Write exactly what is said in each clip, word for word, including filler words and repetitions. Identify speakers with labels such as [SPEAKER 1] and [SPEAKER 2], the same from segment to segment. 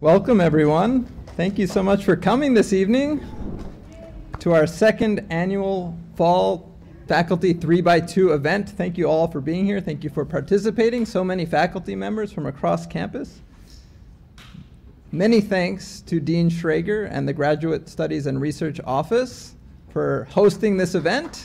[SPEAKER 1] Welcome, everyone. Thank you so much for coming this evening to our second annual Fall Faculty three by two event. Thank you all for being here. Thank you for participating. So many faculty members from across campus. Many thanks to Dean Schrager and the Graduate Studies and Research Office for hosting this event.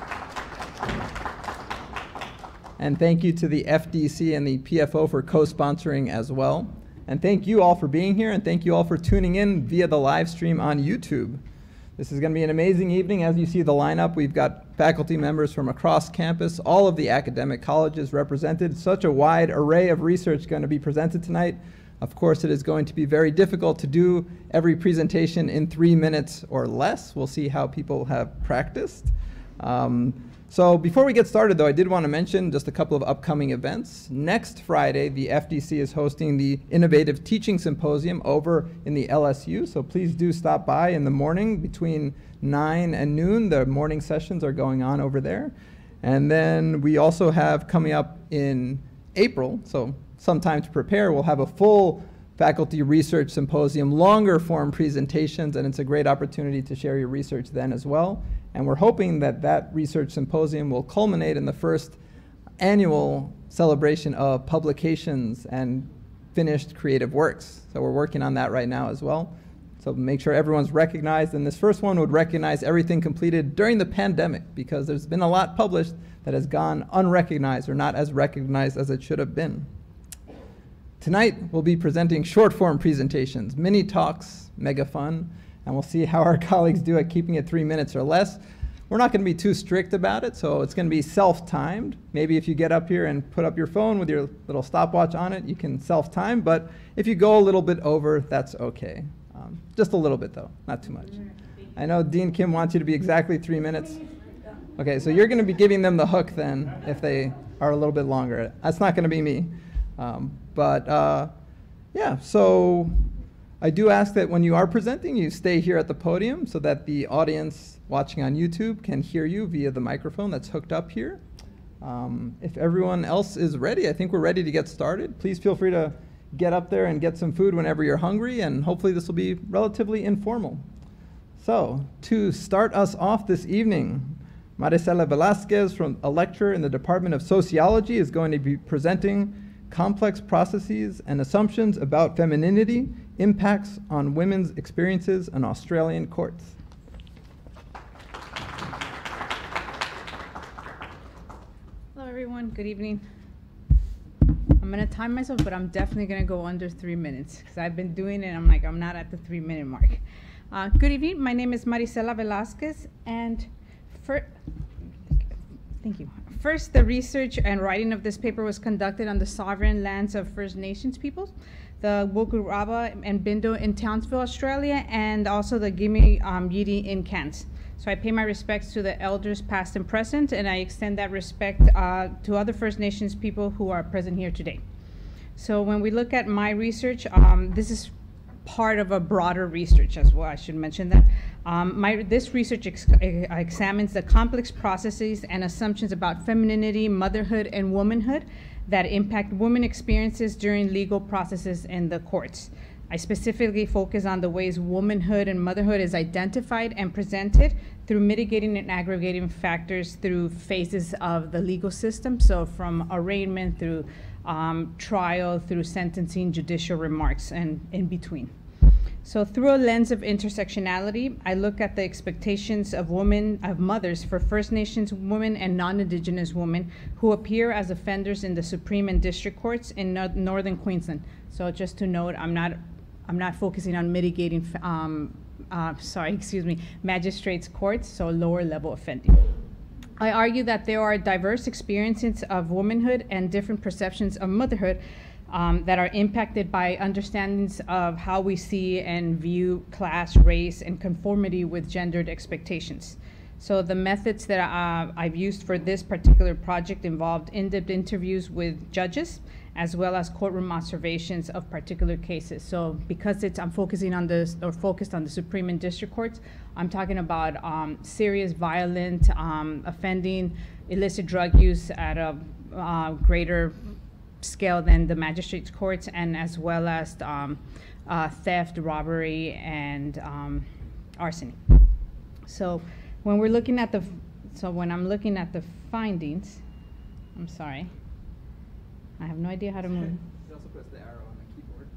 [SPEAKER 1] And thank you to the F D C and the P F O for co-sponsoring as well. And thank you all for being here, and thank you all for tuning in via the live stream on YouTube. This is going to be an amazing evening. As you see the lineup, we've got faculty members from across campus, all of the academic colleges represented. Such a wide array of research going to be presented tonight. Of course, it is going to be very difficult to do every presentation in three minutes or less. We'll see how people have practiced. Um, So before we get started, though, I did want to mention just a couple of upcoming events. Next Friday, the F D C is hosting the Innovative Teaching Symposium over in the L S U, so please do stop by in the morning between nine and noon. The morning sessions are going on over there. And then we also have coming up in April, so sometime to prepare, we'll have a full faculty research symposium, longer form presentations, and it's a great opportunity to share your research then as well. And we're hoping that that research symposium will culminate in the first annual celebration of publications and finished creative works. So we're working on that right now as well. So make sure everyone's recognized. And this first one would recognize everything completed during the pandemic, because there's been a lot published that has gone unrecognized or not as recognized as it should have been. Tonight, we'll be presenting short form presentations, mini talks, mega fun. And we'll see how our colleagues do at keeping it three minutes or less. We're not going to be too strict about it, so it's going to be self-timed. Maybe if you get up here and put up your phone with your little stopwatch on it, you can self-time. But if you go a little bit over, that's okay. Um, just a little bit, though, not too much. I know Dean Kim wants you to be exactly three minutes. Okay, so you're going to be giving them the hook then if they are a little bit longer. That's not going to be me. Um, but uh, yeah, so I do ask that when you are presenting, you stay here at the podium so that the audience watching on YouTube can hear you via the microphone that's hooked up here. Um, if everyone else is ready, I think we're ready to get started. Please feel free to get up there and get some food whenever you're hungry, and hopefully this will be relatively informal. So, to start us off this evening, Marisela Velazquez, from a lecturer in the Department of Sociology, is going to be presenting Complex Processes and Assumptions about Femininity, Impacts on Women's Experiences in Australian Courts.
[SPEAKER 2] Hello, everyone. Good evening. I'm going to time myself, but I'm definitely going to go under three minutes because I've been doing it. I'm like, I'm not at the three minute mark. Uh, good evening. My name is Marisela Velazquez, and for thank you. First, the research and writing of this paper was conducted on the sovereign lands of First Nations peoples, the Wokuraba and Bindo in Townsville, Australia, and also the Gimi um, Yidi in Cairns. So I pay my respects to the elders past and present, and I extend that respect uh, to other First Nations people who are present here today. So when we look at my research, um, this is part of a broader research as well, I should mention that. Um, my, this research ex examines the complex processes and assumptions about femininity, motherhood, and womanhood that impact women experiences during legal processes in the courts. I specifically focus on the ways womanhood and motherhood is identified and presented through mitigating and aggregating factors through phases of the legal system, so from arraignment through um, trial, through sentencing, judicial remarks, and in between. So through a lens of intersectionality, I look at the expectations of women, of mothers for First Nations women and non-Indigenous women who appear as offenders in the Supreme and District Courts in no Northern Queensland. So just to note, I'm not, I'm not focusing on mitigating, um, uh, sorry, excuse me, magistrates' courts, so lower level offending. I argue that there are diverse experiences of womanhood and different perceptions of motherhood Um, that are impacted by understandings of how we see and view class, race, and conformity with gendered expectations. So the methods that uh, I've used for this particular project involved in-depth interviews with judges, as well as courtroom observations of particular cases. So because it's, I'm focusing on this, or focused on the Supreme and District Courts, I'm talking about um, serious, violent, um, offending, illicit drug use at a uh, greater scale than the magistrates' courts, and as well as um, uh, theft, robbery, and um, arson. So when we're looking at the, so when I'm looking at the findings, I'm sorry, I have no idea how to move.
[SPEAKER 1] You also press the arrow on the keyboard.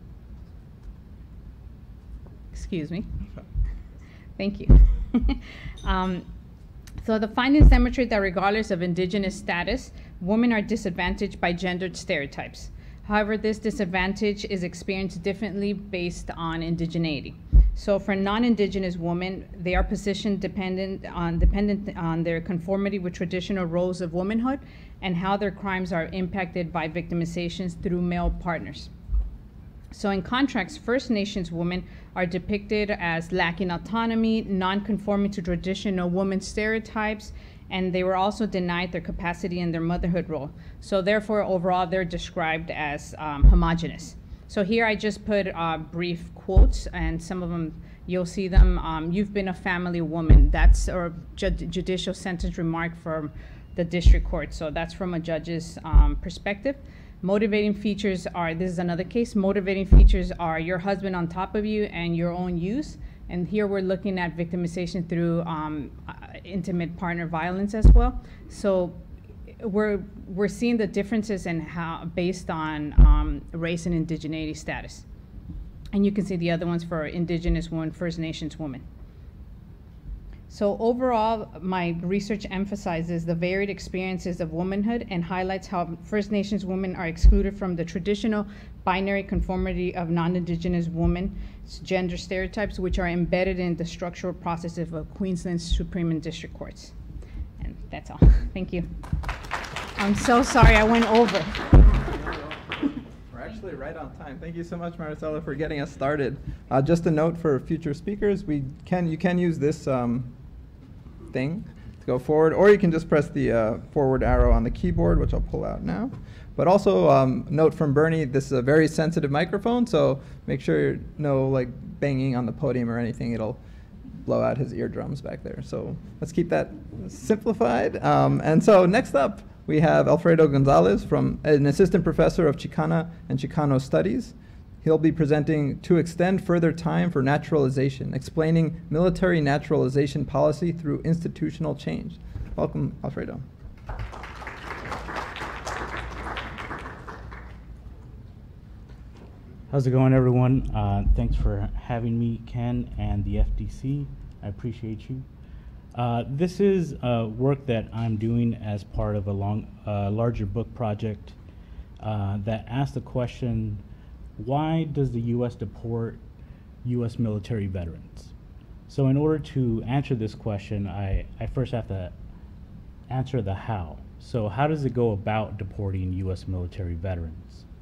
[SPEAKER 2] Excuse me. Thank you. um, so the findings demonstrate that regardless of indigenous status, women are disadvantaged by gendered stereotypes. However, this disadvantage is experienced differently based on indigeneity. So for non-indigenous women, they are positioned dependent on, dependent on their conformity with traditional roles of womanhood and how their crimes are impacted by victimizations through male partners. So in contrast, First Nations women are depicted as lacking autonomy, non-conforming to traditional woman stereotypes, and they were also denied their capacity in their motherhood role. So therefore, overall, they're described as um, homogenous. So here I just put uh, brief quotes, and some of them, you'll see them. Um, You've been a family woman. That's a ju judicial sentence remark from the district court. So that's from a judge's um, perspective. Motivating features are, this is another case, motivating features are your husband on top of you and your own use. And here we're looking at victimization through um, uh, intimate partner violence as well. So we're, we're seeing the differences in how, based on um, race and indigeneity status. And you can see the other ones for indigenous women, First Nations women. So overall, my research emphasizes the varied experiences of womanhood and highlights how First Nations women are excluded from the traditional binary conformity of non-Indigenous women gender stereotypes, which are embedded in the structural processes of Queensland's Supreme and District Courts. And that's all. Thank you. I'm so sorry I went over.
[SPEAKER 1] We're actually right on time. Thank you so much, Marisela, for getting us started. Uh, just a note for future speakers, we can you can use this um, thing to go forward, or you can just press the uh, forward arrow on the keyboard, which I'll pull out now. But also, um, note from Bernie, this is a very sensitive microphone, so make sure no like banging on the podium or anything. It'll blow out his eardrums back there. So let's keep that simplified. Um, and so next up, we have Alfredo González, from an assistant professor of Chicana and Chicano studies. He'll be presenting To Extend Further Time for Naturalization, explaining military naturalization policy through institutional change. Welcome, Alfredo.
[SPEAKER 3] How's it going, everyone? Uh, thanks for having me, Ken, and the F D C. I appreciate you. Uh, this is uh, work that I'm doing as part of a long, uh, larger book project uh, that asks the question, why does the U S deport U S military veterans? So in order to answer this question, I, I first have to answer the how. So how does it go about deporting U S military veterans?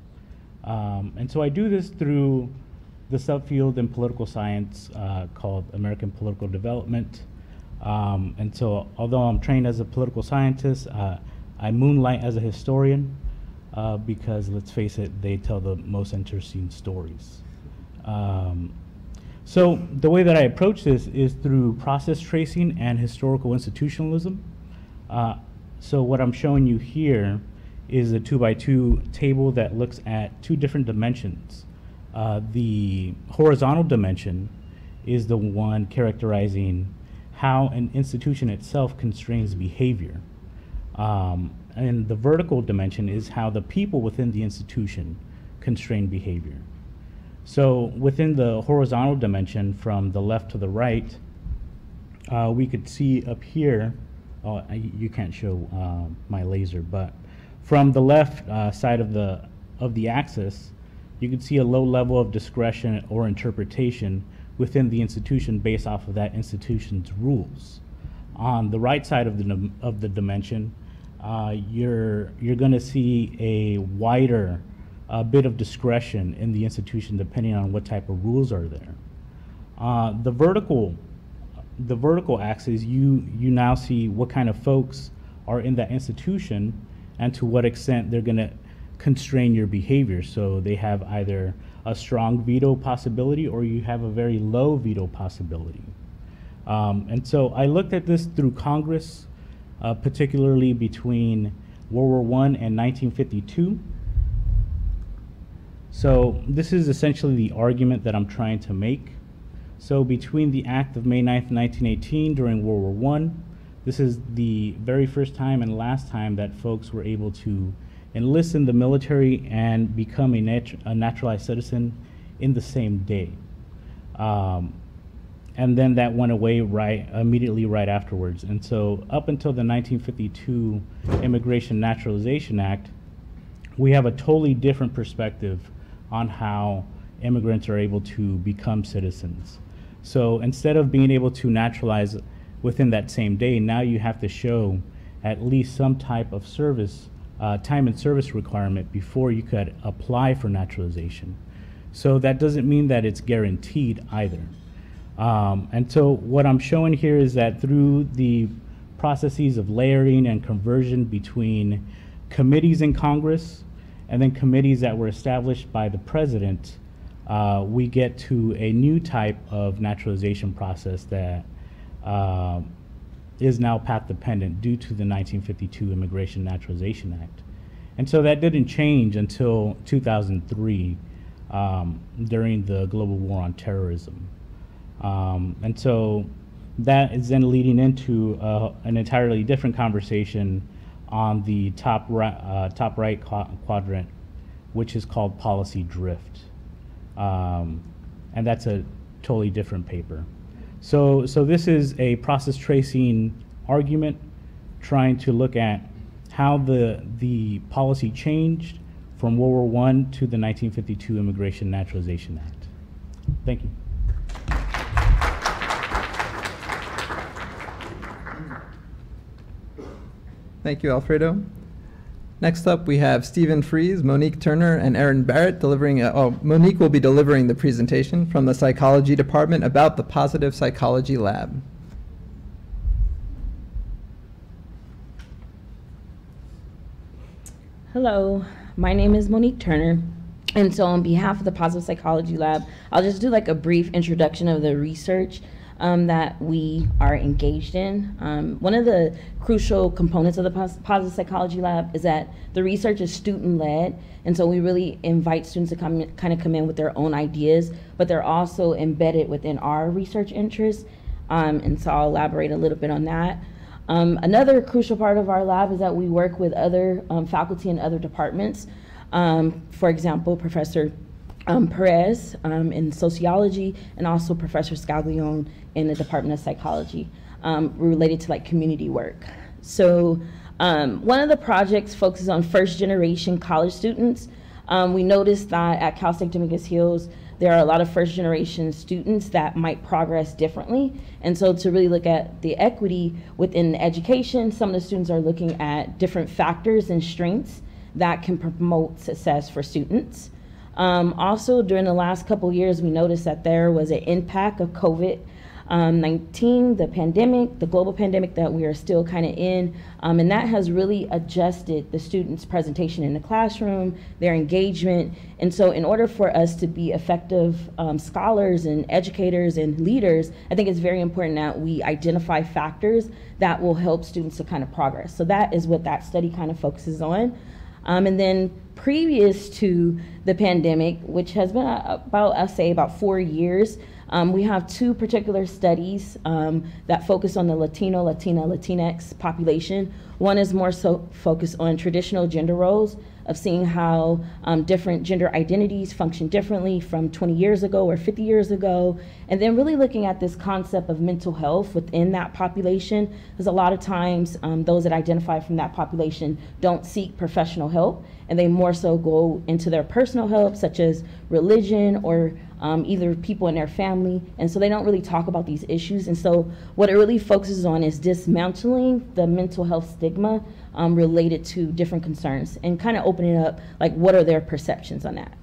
[SPEAKER 3] Um, and so I do this through the subfield in political science uh, called American Political Development. Um, and so although I'm trained as a political scientist, uh, I moonlight as a historian uh, because, let's face it, they tell the most interesting stories. Um, so the way that I approach this is through process tracing and historical institutionalism. Uh, so what I'm showing you here is a two by two table that looks at two different dimensions. Uh, the horizontal dimension is the one characterizing how an institution itself constrains behavior. Um, and the vertical dimension is how the people within the institution constrain behavior. So within the horizontal dimension, from the left to the right, uh, we could see up here, oh, I, you can't show uh, my laser, but from the left uh, side of the, of the axis, you can see a low level of discretion or interpretation within the institution based off of that institution's rules. On the right side of the, of the dimension, uh, you're, you're gonna see a wider uh, bit of discretion in the institution depending on what type of rules are there. Uh, the vertical, the vertical axis, you, you now see what kind of folks are in that institution and to what extent they're gonna constrain your behavior. So they have either a strong veto possibility or you have a very low veto possibility. Um, and so I looked at this through Congress, uh, particularly between World War One and nineteen fifty-two. So this is essentially the argument that I'm trying to make. So between the Act of May ninth, nineteen eighteen, during World War One, this is the very first time and last time that folks were able to enlist in the military and become a, nat a naturalized citizen in the same day. Um, and then that went away right immediately right afterwards. And so up until the nineteen fifty-two Immigration Naturalization Act, we have a totally different perspective on how immigrants are able to become citizens. So instead of being able to naturalize within that same day, now you have to show at least some type of service, uh, time and service requirement before you could apply for naturalization. So that doesn't mean that it's guaranteed either. Um, and so what I'm showing here is that through the processes of layering and conversion between committees in Congress and then committees that were established by the president, uh, we get to a new type of naturalization process that uh, is now path dependent due to the nineteen fifty-two Immigration Naturalization Act. And so that didn't change until two thousand three um, during the global war on terrorism. Um, and so that is then leading into uh, an entirely different conversation on the top, ri uh, top right qu quadrant, which is called policy drift. Um, and that's a totally different paper. So, so this is a process tracing argument trying to look at how the, the policy changed from World War One to the nineteen fifty-two Immigration Naturalization Act. Thank you.
[SPEAKER 1] Thank you, Alfredo. Next up, we have Stephen Frieze, Monique Turner, and Erin Barrett delivering, a, oh, Monique will be delivering the presentation from the Psychology Department about the Positive Psychology Lab.
[SPEAKER 4] Hello, my name is Monique Turner, and so on behalf of the Positive Psychology Lab, I'll just do like a brief introduction of the research Um, that we are engaged in. Um, one of the crucial components of the Pos Positive Psychology Lab is that the research is student-led, and so we really invite students to come in, kind of come in with their own ideas, but they're also embedded within our research interests, um, and so I'll elaborate a little bit on that. Um, another crucial part of our lab is that we work with other um, faculty and other departments. Um, for example, Professor Um, Perez um, in sociology, and also Professor Scaglione in the Department of Psychology, um, related to like community work. So um, one of the projects focuses on first generation college students. Um, we noticed that at Cal State Dominguez Hills, there are a lot of first generation students that might progress differently. And so to really look at the equity within education, some of the students are looking at different factors and strengths that can promote success for students. Um, also, during the last couple years, we noticed that there was an impact of COVID nineteen, the pandemic, the global pandemic that we are still kind of in, um, and that has really adjusted the students' presentation in the classroom, their engagement. And so in order for us to be effective um, scholars and educators and leaders, I think it's very important that we identify factors that will help students to kind of progress. So that is what that study kind of focuses on. Um, and then previous to the pandemic, which has been about, I'll say, about four years, um, we have two particular studies um, that focus on the Latino, Latina, Latinx population. One is more so focused on traditional gender roles, of seeing how um, different gender identities function differently from twenty years ago or fifty years ago, and then really looking at this concept of mental health within that population, because a lot of times um, those that identify from that population don't seek professional help, and they more so go into their personal help, such as religion or um, either people in their family, and so they don't really talk about these issues. And so what it really focuses on is dismantling the mental health stigma um, related to different concerns, and kind of opening up, like, what are their perceptions on that.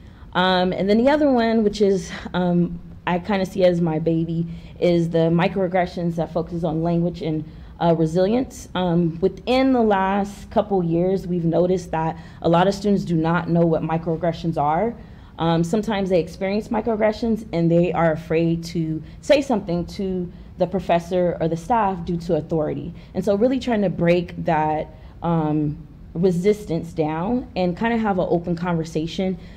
[SPEAKER 4] Um, and then the other one, which is um, I kind of see as my baby, is the microaggressions that focuses on language and Uh, resilience. Um, within the last couple years, we've noticed that a lot of students do not know what microaggressions are. Um, sometimes they experience microaggressions and they are afraid to say something to the professor or the staff due to authority. And so really trying to break that um, resistance down and kind of have an open conversation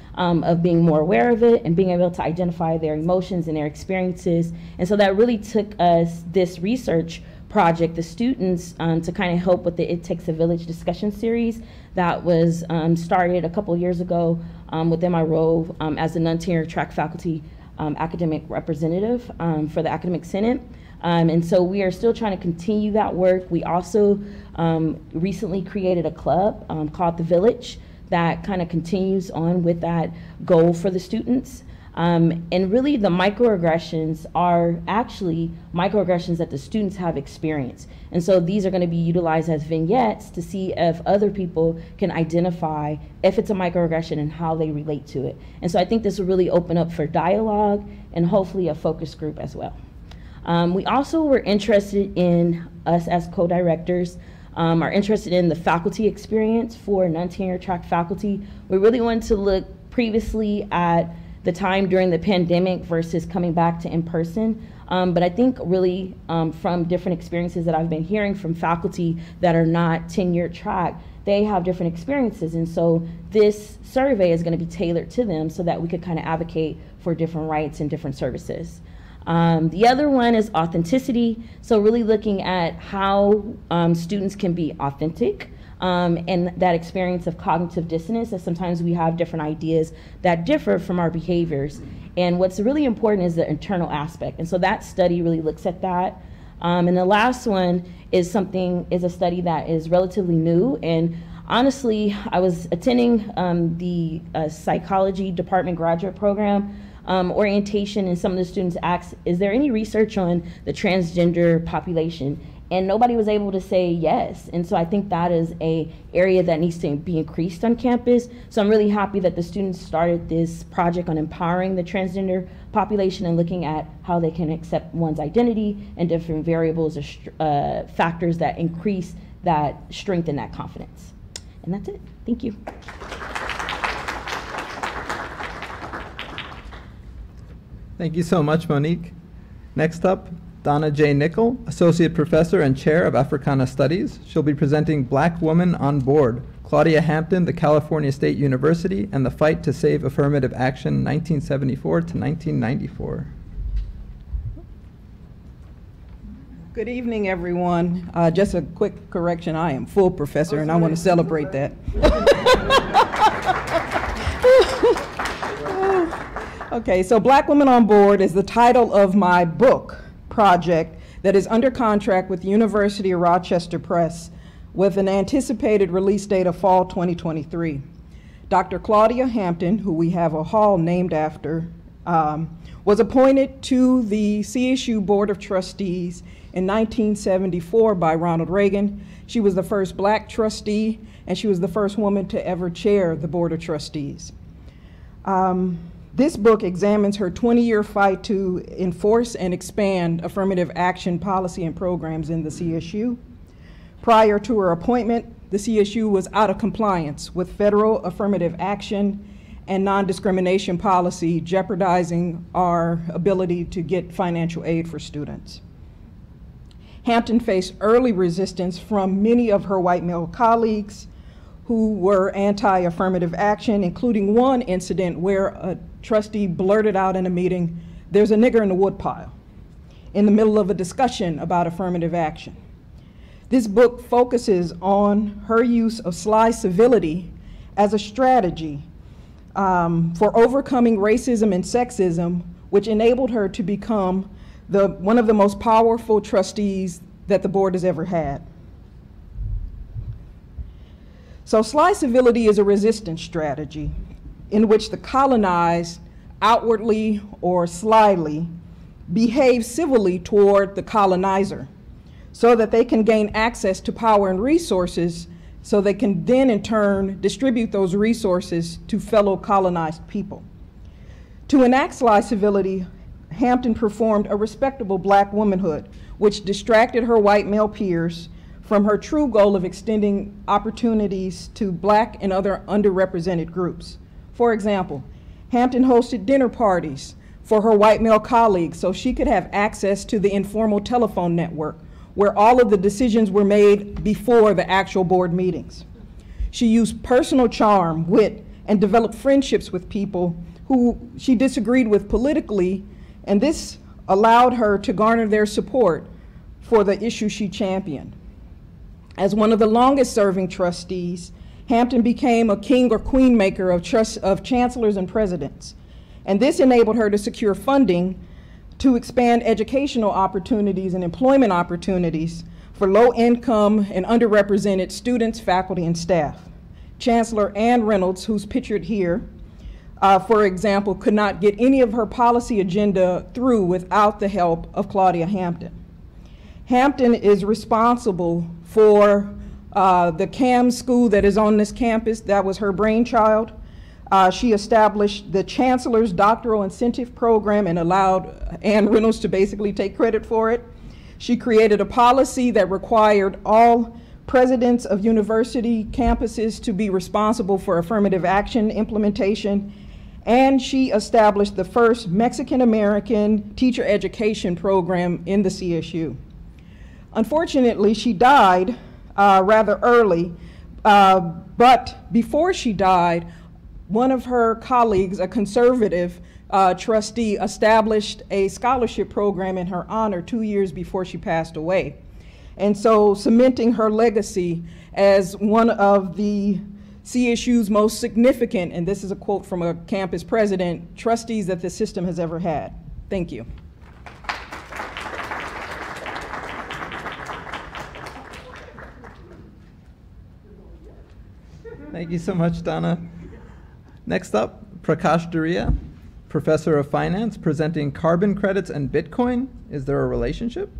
[SPEAKER 4] um, of being more aware of it and being able to identify their emotions and their experiences. And so that really took us this research project, the students, um, to kind of help with the It Takes a Village discussion series that was um, started a couple years ago um, within my role um, as a non-tenure track faculty um, academic representative um, for the Academic Senate. Um, and so we are still trying to continue that work. We also um, recently created a club um, called The Village that kind of continues on with that goal for the students. Um, and really the microaggressions are actually microaggressions that the students have experienced. And so these are going to be utilized as vignettes to see if other people can identify if it's a microaggression and how they relate to it. And so I think this will really open up for dialogue and hopefully a focus group as well. Um, we also were interested in, us as co-directors, um, are interested in the faculty experience for non-tenure track faculty. We really wanted to look previously at the time during the pandemic versus coming back to in-person. Um, but I think really um, from different experiences that I've been hearing from faculty that are not tenure track, they have different experiences. And so this survey is going to be tailored to them so that we could kind of advocate for different rights and different services. Um, the other one is authenticity. So really looking at how um, students can be authentic. Um, and that experience of cognitive dissonance, that sometimes we have different ideas that differ from our behaviors. And what's really important is the internal aspect. And so that study really looks at that. Um, and the last one is something, is a study that is relatively new. And honestly, I was attending um, the uh, psychology department graduate program um, orientation, and some of the students asked, is there any research on the transgender population? And nobody was able to say yes. And so I think that is a area that needs to be increased on campus. So I'm really happy that the students started this project on empowering the transgender population and looking at how they can accept one's identity and different variables or uh, factors that increase that strength and that confidence. And that's it. Thank you.
[SPEAKER 1] Thank you so much, Monique. Next up, Donna J. Nicol, Associate Professor and Chair of Africana Studies. She'll be presenting Black Woman on Board, Claudia Hampton, the California State University, and the Fight to Save Affirmative Action, nineteen seventy-four to nineteen ninety-four.
[SPEAKER 5] Good evening, everyone. Uh, just a quick correction, I am full professor, and I want to celebrate that. Okay, so Black Women on Board is the title of my book project that is under contract with the University of Rochester Press with an anticipated release date of fall twenty twenty-three. Doctor Claudia Hampton, who we have a hall named after, um, was appointed to the C S U Board of Trustees in nineteen seventy-four by Ronald Reagan. She was the first Black trustee, and she was the first woman to ever chair the Board of Trustees. Um, This book examines her twenty-year fight to enforce and expand affirmative action policy and programs in the C S U. Prior to her appointment, the C S U was out of compliance with federal affirmative action and non-discrimination policy, jeopardizing our ability to get financial aid for students. Hampton faced early resistance from many of her white male colleagues who were anti-affirmative action, including one incident where a trustee blurted out in a meeting, "There's a nigger in the woodpile," in the middle of a discussion about affirmative action. This book focuses on her use of sly civility as a strategy um, for overcoming racism and sexism, which enabled her to become the, one of the most powerful trustees that the board has ever had. So sly civility is a resistance strategy in which the colonized outwardly or slyly behave civilly toward the colonizer so that they can gain access to power and resources, so they can then in turn distribute those resources to fellow colonized people. To enact sly civility, Hampton performed a respectable Black womanhood, which distracted her white male peers from her true goal of extending opportunities to Black and other underrepresented groups. For example, Hampton hosted dinner parties for her white male colleagues so she could have access to the informal telephone network where all of the decisions were made before the actual board meetings. She used personal charm, wit, and develop friendships with people who she disagreed with politically, and this allowed her to garner their support for the issue she championed. As one of the longest serving trustees, Hampton became a king or queen maker of, trust, of chancellors and presidents, and this enabled her to secure funding to expand educational opportunities and employment opportunities for low-income and underrepresented students, faculty, and staff. Chancellor Ann Reynolds, who's pictured here, uh, for example, could not get any of her policy agenda through without the help of Claudia Hampton. Hampton is responsible for uh, the C A M school that is on this campus. That was her brainchild. Uh, she established the Chancellor's Doctoral Incentive Program and allowed Ann Reynolds to basically take credit for it. She created a policy that required all presidents of university campuses to be responsible for affirmative action implementation, and she established the first Mexican-American teacher education program in the C S U. Unfortunately, she died uh, rather early, uh, but before she died, one of her colleagues, a conservative uh, trustee, established a scholarship program in her honor two years before she passed away. And so cementing her legacy as one of the C S U's most significant, and this is a quote from a campus president, trustees that the system has ever had. Thank you.
[SPEAKER 1] Thank you so much, Donna. Next up, Prakash Dheeriya, Professor of Finance, presenting carbon credits and Bitcoin. Is there a relationship?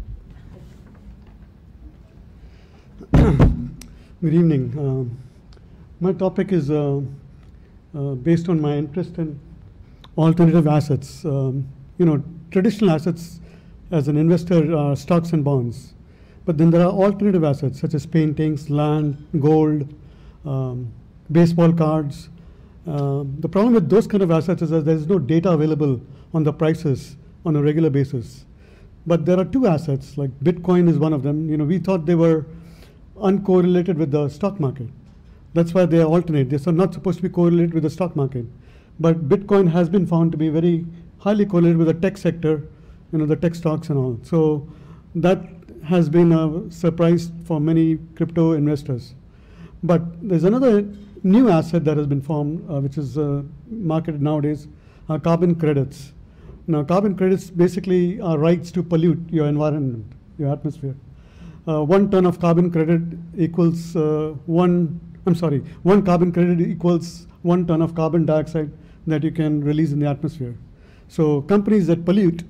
[SPEAKER 6] Good evening. Um, my topic is uh, uh, based on my interest in alternative assets. Um, you know, traditional assets as an investor are stocks and bonds. But then there are alternative assets such as paintings, land, gold, um, baseball cards. Um, the problem with those kind of assets is that there is no data available on the prices on a regular basis. But there are two assets, like Bitcoin is one of them. You know, we thought they were uncorrelated with the stock market. That's why they are alternate. They're not supposed to be correlated with the stock market. But Bitcoin has been found to be very highly correlated with the tech sector, you know, the tech stocks and all. So that has been a surprise for many crypto investors. But there's another new asset that has been formed, uh, which is uh, marketed nowadays, uh, carbon credits. Now, carbon credits basically are rights to pollute your environment, your atmosphere. Uh, one ton of carbon credit equals uh, one, I'm sorry, one carbon credit equals one ton of carbon dioxide that you can release in the atmosphere. So companies that pollute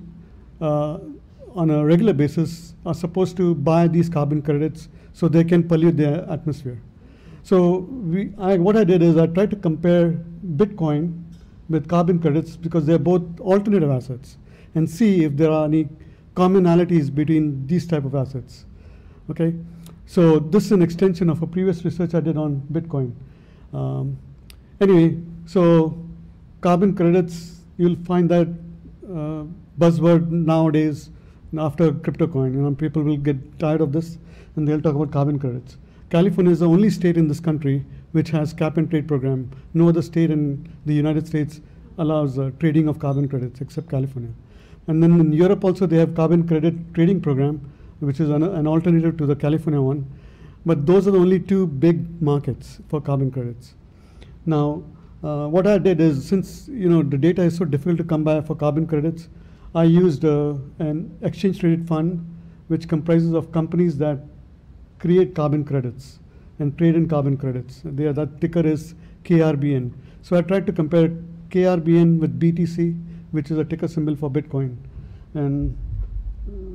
[SPEAKER 6] uh, on a regular basis are supposed to buy these carbon credits so they can pollute their atmosphere. So we, I, what I did is I tried to compare Bitcoin with carbon credits because they're both alternative assets and see if there are any commonalities between these type of assets. Okay, so this is an extension of a previous research I did on Bitcoin. Um, anyway, so carbon credits, you'll find that uh, buzzword nowadays after crypto coin. You know, people will get tired of this and they'll talk about carbon credits. California is the only state in this country which has cap and trade program. No other state in the United States allows uh, trading of carbon credits except California. And then in Europe also they have carbon credit trading program, which is an, an alternative to the California one. But those are the only two big markets for carbon credits. Now, uh, what I did is, since you know the data is so difficult to come by for carbon credits, I used uh, an exchange-traded fund, which comprises of companies that create carbon credits and trade in carbon credits. They are, that ticker is K R B N. So I tried to compare K R B N with B T C, which is a ticker symbol for Bitcoin. And uh,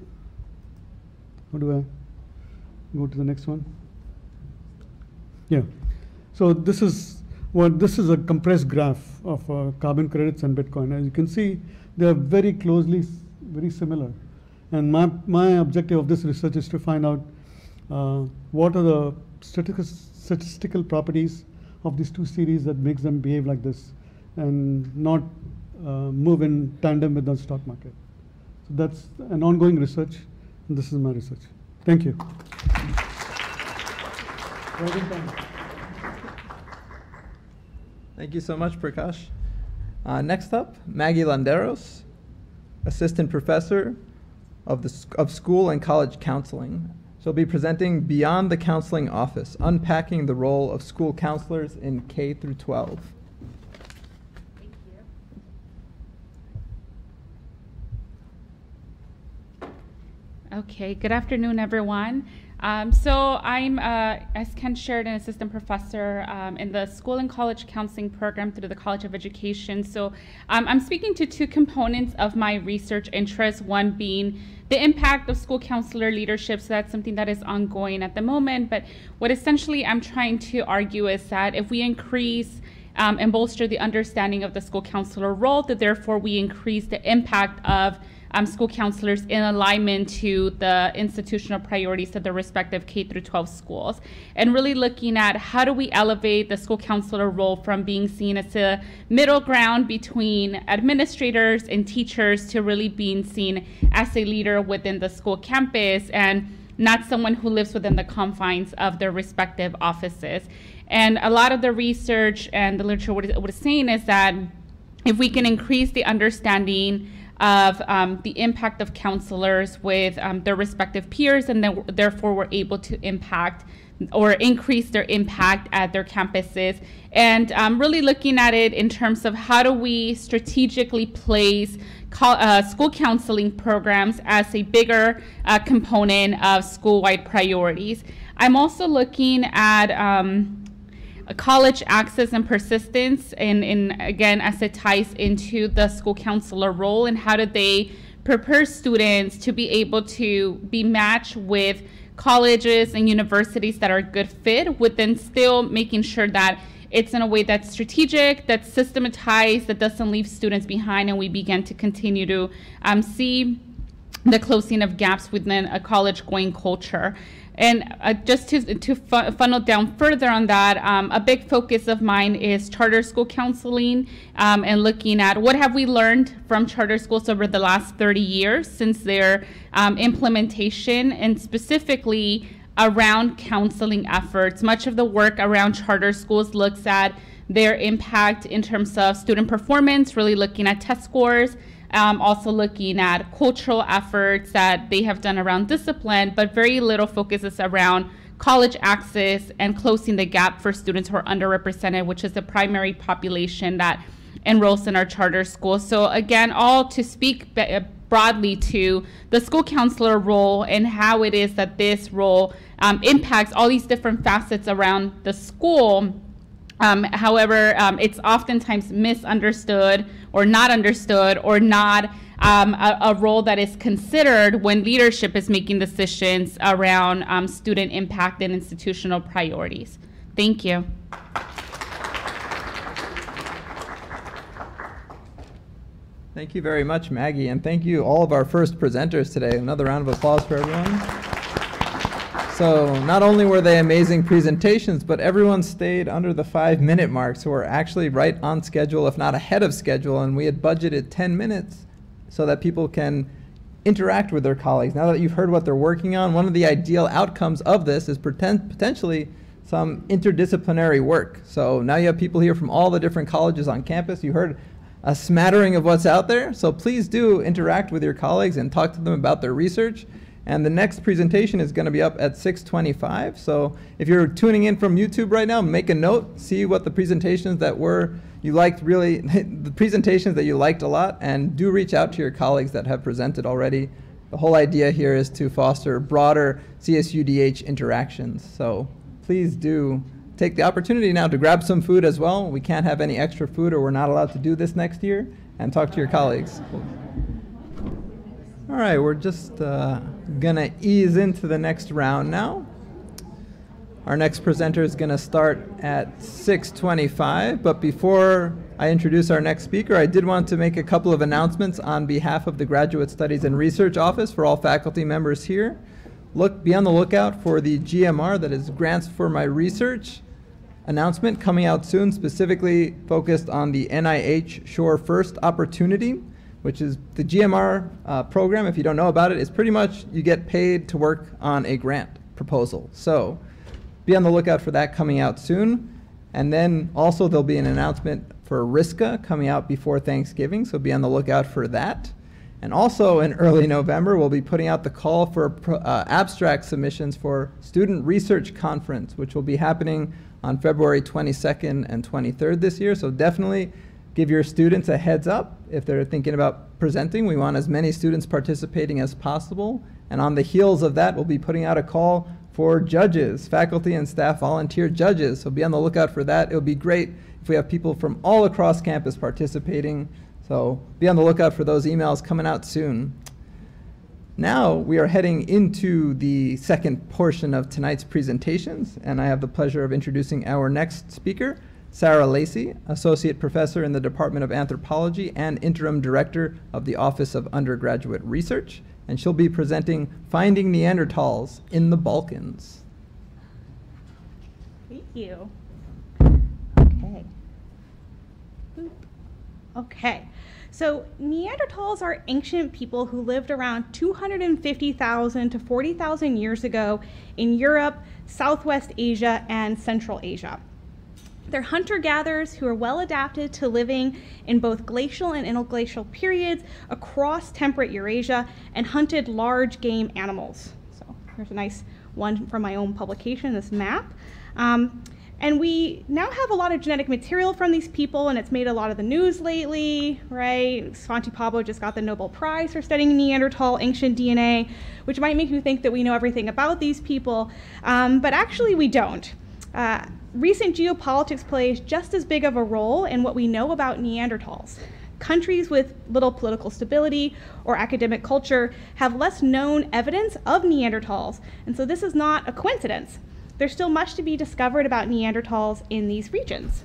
[SPEAKER 6] how do I go to the next one? Yeah. So this is what this is a compressed graph of uh, carbon credits and Bitcoin. As you can see, they are very closely, very similar. And my my objective of this research is to find out Uh, what are the statistical, statistical properties of these two series that makes them behave like this and not uh, move in tandem with the stock market. So that's an ongoing research, and this is my research. Thank you.
[SPEAKER 1] Thank you so much, Prakash. Uh, next up, Maggie Landeros, Assistant Professor of, the, of School and College Counseling. She'll be presenting Beyond the Counseling Office, Unpacking the Role of School Counselors in K through twelve.
[SPEAKER 7] Thank you. Okay, good afternoon, everyone. Um, so I'm, uh, as Ken shared, an assistant professor um, in the School and College Counseling program through the College of Education. So um, I'm speaking to two components of my research interests, one being the impact of school counselor leadership. So that's something that is ongoing at the moment. But what essentially I'm trying to argue is that if we increase um, and bolster the understanding of the school counselor role, that therefore we increase the impact of Um, school counselors in alignment to the institutional priorities of the respective K through twelve schools, and really looking at how do we elevate the school counselor role from being seen as a middle ground between administrators and teachers to really being seen as a leader within the school campus and not someone who lives within the confines of their respective offices. And a lot of the research and the literature what it is saying is that if we can increase the understanding of um, the impact of counselors with um, their respective peers, and then therefore we're able to impact or increase their impact at their campuses. And um, really looking at it in terms of how do we strategically place uh, school counseling programs as a bigger uh, component of school-wide priorities. I'm also looking at um, college access and persistence, and, and again, as it ties into the school counselor role, and how do they prepare students to be able to be matched with colleges and universities that are a good fit, within still making sure that it's in a way that's strategic, that's systematized, that doesn't leave students behind, and we begin to continue to um, see the closing of gaps within a college-going culture. And uh, just to, to fu funnel down further on that, um, a big focus of mine is charter school counseling, um, and looking at what have we learned from charter schools over the last thirty years since their um, implementation, and specifically around counseling efforts. Much of the work around charter schools looks at their impact in terms of student performance, really looking at test scores, Um, also looking at cultural efforts that they have done around discipline, but very little focuses around college access and closing the gap for students who are underrepresented, which is the primary population that enrolls in our charter schools. So again, all to speak broadly to the school counselor role and how it is that this role um, impacts all these different facets around the school. Um, however, um, it's oftentimes misunderstood or not understood, or not um, a, a role that is considered when leadership is making decisions around um, student impact and institutional priorities. Thank you.
[SPEAKER 1] Thank you very much, Maggie, and thank you all of our first presenters today. Another round of applause for everyone. So not only were they amazing presentations, but everyone stayed under the five minute mark, so we're actually right on schedule, if not ahead of schedule, and we had budgeted ten minutes so that people can interact with their colleagues. Now that you've heard what they're working on, one of the ideal outcomes of this is pretend, potentially some interdisciplinary work. So now you have people here from all the different colleges on campus. You heard a smattering of what's out there, so please do interact with your colleagues and talk to them about their research. And the next presentation is going to be up at six twenty-five. So if you're tuning in from YouTube right now, make a note, see what the presentations that were you liked really, the presentations that you liked a lot, and do reach out to your colleagues that have presented already. The whole idea here is to foster broader C S U D H interactions. So please do take the opportunity now to grab some food as well. We can't have any extra food, or we're not allowed to do this next year, and talk to your colleagues. All right, we're just uh, gonna ease into the next round now. Our next presenter is gonna start at six twenty-five, but before I introduce our next speaker, I did want to make a couple of announcements on behalf of the Graduate Studies and Research Office for all faculty members here. Look, be on the lookout for the G M R, that is Grants for My Research, announcement coming out soon, specifically focused on the N I H Shore First opportunity, which is the G M R uh, program. If you don't know about it, it's pretty much you get paid to work on a grant proposal. So be on the lookout for that coming out soon. And then also there'll be an announcement for RISCA coming out before Thanksgiving, so be on the lookout for that. And also in early November, we'll be putting out the call for pro, uh, abstract submissions for Student Research Conference, which will be happening on February twenty-second and twenty-third this year. So definitely give your students a heads up if they're thinking about presenting. We want as many students participating as possible. And on the heels of that, we'll be putting out a call for judges, faculty and staff volunteer judges. So be on the lookout for that. It would be great if we have people from all across campus participating. So be on the lookout for those emails coming out soon. Now we are heading into the second portion of tonight's presentations, and I have the pleasure of introducing our next speaker, Sarah Lacy, Associate Professor in the Department of Anthropology and Interim Director of the Office of Undergraduate Research, and she'll be presenting Finding Neanderthals in the Balkans.
[SPEAKER 8] Thank you. Okay. Boop. Okay. So Neanderthals are ancient people who lived around two hundred fifty thousand to forty thousand years ago in Europe, Southwest Asia, and Central Asia. They're hunter-gatherers who are well adapted to living in both glacial and interglacial periods across temperate Eurasia and hunted large game animals. So here's a nice one from my own publication, this map. Um, And we now have a lot of genetic material from these people, and it's made a lot of the news lately, right? Svante Pabo just got the Nobel Prize for studying Neanderthal ancient D N A, which might make you think that we know everything about these people, um, but actually we don't. Uh, recent geopolitics plays just as big of a role in what we know about Neanderthals. Countries with little political stability or academic culture have less known evidence of Neanderthals, and so this is not a coincidence. There's still much to be discovered about Neanderthals in these regions.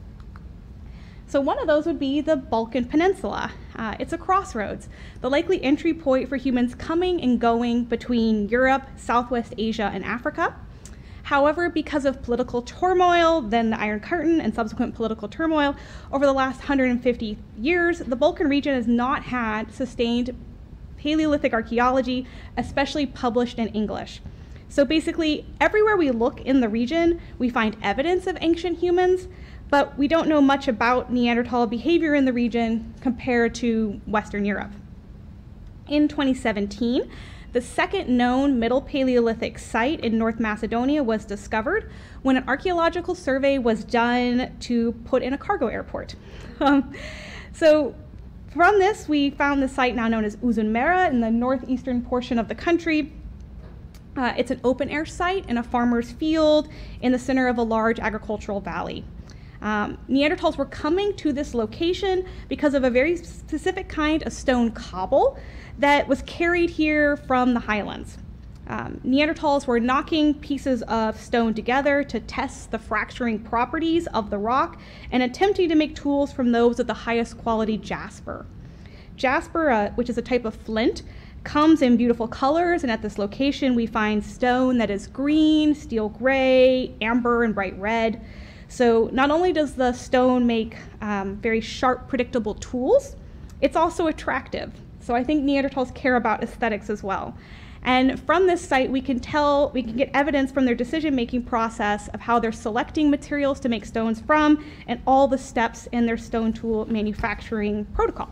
[SPEAKER 8] So one of those would be the Balkan Peninsula. Uh, it's a crossroads, the likely entry point for humans coming and going between Europe, Southwest Asia, and Africa. However, because of political turmoil, then the Iron Curtain and subsequent political turmoil over the last one hundred fifty years, the Balkan region has not had sustained Paleolithic archaeology, especially published in English. So basically, everywhere we look in the region, we find evidence of ancient humans, but we don't know much about Neanderthal behavior in the region compared to Western Europe. In twenty seventeen, the second known Middle Paleolithic site in North Macedonia was discovered when an archaeological survey was done to put in a cargo airport. Um, so from this, we found the site now known as Uzun Mera in the northeastern portion of the country. Uh, it's an open-air site in a farmer's field in the center of a large agricultural valley. Um, Neanderthals were coming to this location because of a very specific kind of stone cobble that was carried here from the highlands. Um, Neanderthals were knocking pieces of stone together to test the fracturing properties of the rock and attempting to make tools from those of the highest quality jasper. Jasper, uh, which is a type of flint, comes in beautiful colors, and at this location we find stone that is green, steel gray, amber, and bright red. So not only does the stone make um, very sharp, predictable tools, it's also attractive. So I think Neanderthals care about aesthetics as well. And from this site we can tell, we can get evidence from their decision-making process of how they're selecting materials to make stones from and all the steps in their stone tool manufacturing protocol.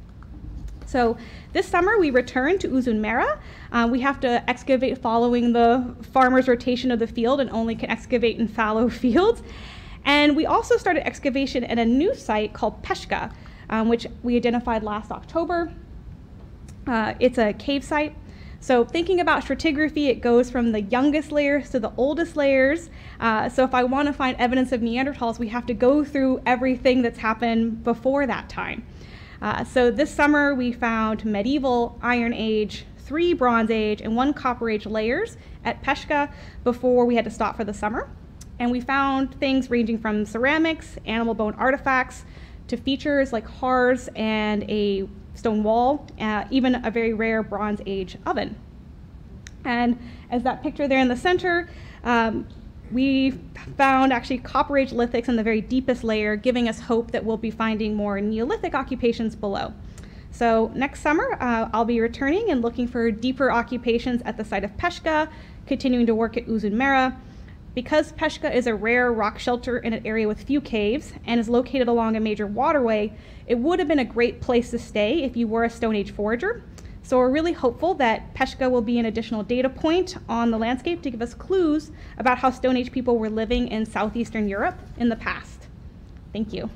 [SPEAKER 8] So this summer we returned to Uzun Mera. Uh, we have to excavate following the farmer's rotation of the field and only can excavate in fallow fields. And we also started excavation at a new site called Peshka, um, which we identified last October. Uh, it's a cave site. So thinking about stratigraphy, it goes from the youngest layers to the oldest layers. Uh, so if I want to find evidence of Neanderthals, we have to go through everything that's happened before that time. Uh, so this summer we found medieval, Iron Age, three Bronze Age, and one Copper Age layers at Peshka before we had to stop for the summer. And we found things ranging from ceramics, animal bone artifacts, to features like hearths and a stone wall, uh, even a very rare Bronze Age oven. And as that picture there in the center, um, we found actually Copper Age lithics in the very deepest layer, giving us hope that we'll be finding more Neolithic occupations below. So next summer, uh, I'll be returning and looking for deeper occupations at the site of Peshka, continuing to work at Uzun Mera. Because Peshka is a rare rock shelter in an area with few caves and is located along a major waterway, it would have been a great place to stay if you were a Stone Age forager. So we're really hopeful that Peshka will be an additional data point on the landscape to give us clues about how Stone Age people were living in southeastern Europe in the past. Thank you.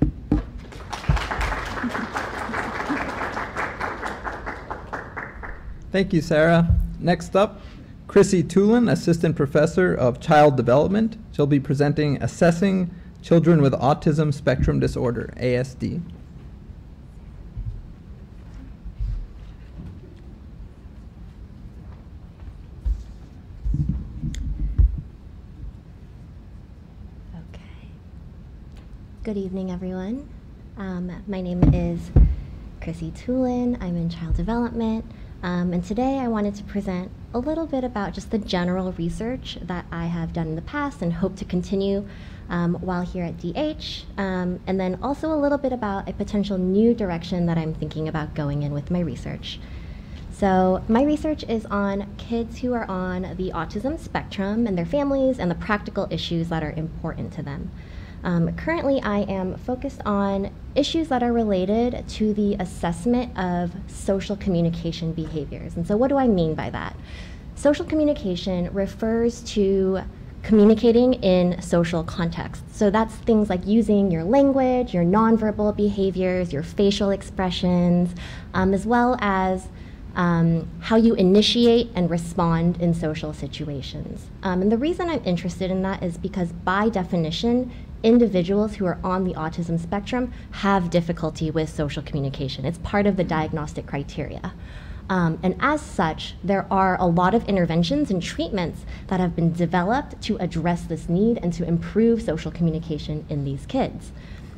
[SPEAKER 1] Thank you, Sarah. Next up, Chrissy Toolan, Assistant Professor of Child Development. She'll be presenting Assessing Children with Autism Spectrum Disorder, A S D.
[SPEAKER 9] Good evening, everyone. Um, my name is Chrissy Toolan. I'm in child development, um, and today I wanted to present a little bit about just the general research that I have done in the past and hope to continue um, while here at D H, um, and then also a little bit about a potential new direction that I'm thinking about going in with my research. So my research is on kids who are on the autism spectrum and their families and the practical issues that are important to them. Um, currently, I am focused on issues that are related to the assessment of social communication behaviors. And so what do I mean by that? Social communication refers to communicating in social contexts. So that's things like using your language, your nonverbal behaviors, your facial expressions, um, as well as Um, how you initiate and respond in social situations. Um, and the reason I'm interested in that is because by definition, individuals who are on the autism spectrum have difficulty with social communication. It's part of the diagnostic criteria. Um, and as such, there are a lot of interventions and treatments that have been developed to address this need and to improve social communication in these kids.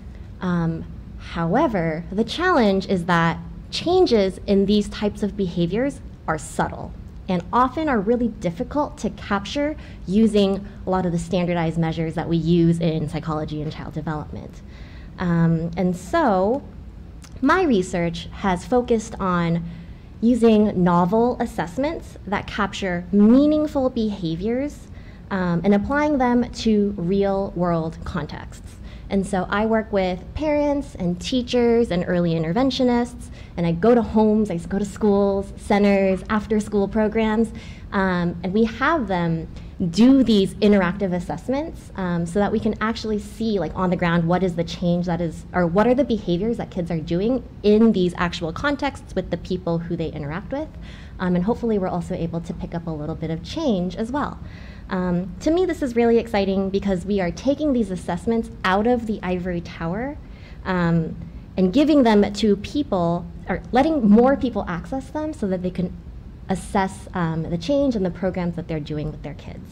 [SPEAKER 9] Um, however, the challenge is that changes in these types of behaviors are subtle and often are really difficult to capture using a lot of the standardized measures that we use in psychology and child development. Um, and so my research has focused on using novel assessments that capture meaningful behaviors um, and applying them to real world contexts. And so I work with parents and teachers and early interventionists, and I go to homes, I go to schools, centers, after school programs, um, and we have them do these interactive assessments um, so that we can actually see, like on the ground, what is the change that is, or what are the behaviors that kids are doing in these actual contexts with the people who they interact with. Um, and hopefully we're also able to pick up a little bit of change as well. Um, to me, this is really exciting because we are taking these assessments out of the ivory tower um, and giving them to people, or letting more people access them so that they can assess um, the change and the programs that they're doing with their kids.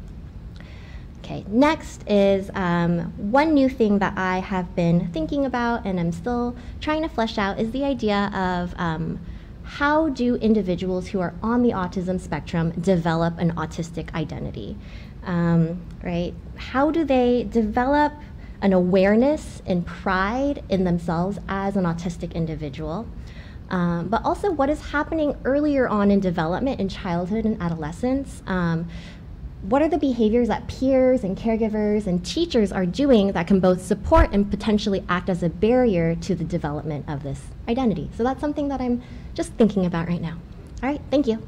[SPEAKER 9] Okay, next is um, one new thing that I have been thinking about and I'm still trying to flesh out is the idea of um, how do individuals who are on the autism spectrum develop an autistic identity, um, right? How do they develop an awareness and pride in themselves as an autistic individual? Um, but also what is happening earlier on in development in childhood and adolescence? Um, what are the behaviors that peers and caregivers and teachers are doing that can both support and potentially act as a barrier to the development of this identity? So that's something that I'm just thinking about right now. All right, thank you.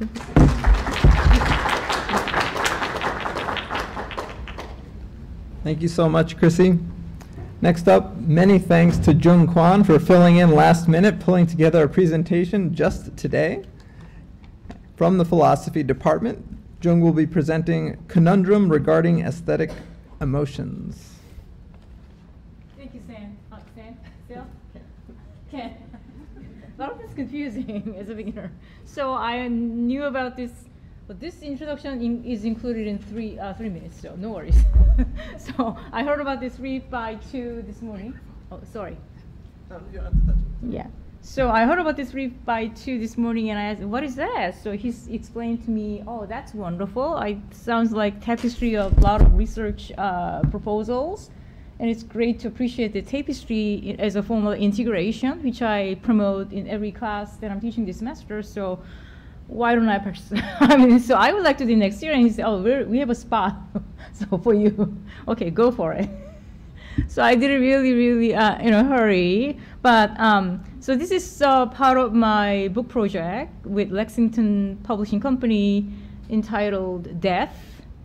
[SPEAKER 1] Thank you so much, Chrissy. Next up, many thanks to Jung Kwan for filling in last minute, pulling together a presentation just today. From the philosophy department, Jung will be presenting Conundrum Regarding Aesthetic Emotions.
[SPEAKER 10] Thank you, Sam. Uh, Sam? Still? Ken. A lot of it's confusing as a beginner. So I knew about this, but this introduction in, is included in three uh, three minutes, so no worries. So I heard about this read by two this morning. Oh, sorry.
[SPEAKER 1] Um, you don't have to touch it.
[SPEAKER 10] Yeah. So I heard about this read by two this morning, and I asked, "What is that?" So he explained to me, "Oh, that's wonderful. I sounds like tapestry of a lot of research uh, proposals." And it's great to appreciate the tapestry as a form of integration, which I promote in every class that I'm teaching this semester. So why don't I practice? I mean, so I would like to do next year. And he said, oh, we're, we have a spot. So for you, okay, go for it. So I did it really, really uh, in a hurry. But um, so this is uh, part of my book project with Lexington Publishing Company entitled Death,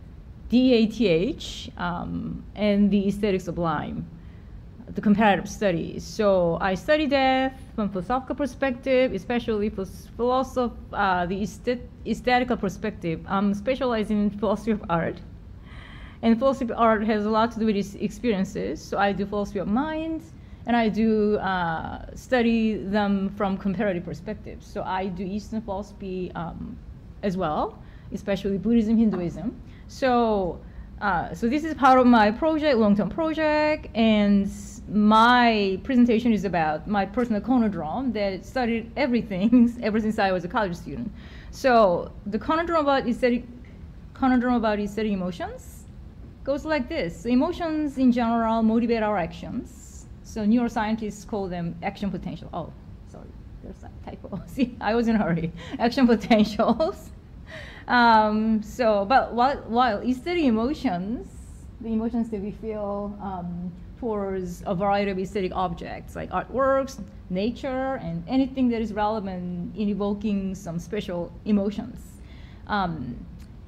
[SPEAKER 10] D A T H, um, and the Aesthetic Sublime, the comparative studies. So I study death from philosophical perspective, especially for philosoph uh, the aesthetical perspective. I'm specializing in philosophy of art. And philosophy of art has a lot to do with its experiences. So I do philosophy of mind, and I do uh, study them from comparative perspectives. So I do Eastern philosophy um, as well, especially Buddhism, Hinduism. So, uh, so this is part of my project, long-term project, and my presentation is about my personal conundrum that studied everything ever since I was a college student. So the conundrum about aesthetic, conundrum about aesthetic emotions goes like this. So emotions in general motivate our actions. So neuroscientists call them action potential. Oh, sorry, there's a typo. See, I was in a hurry. Action potentials. um, so, but while, while aesthetic emotions, the emotions that we feel um, towards a variety of aesthetic objects like artworks, nature, and anything that is relevant in evoking some special emotions. Um,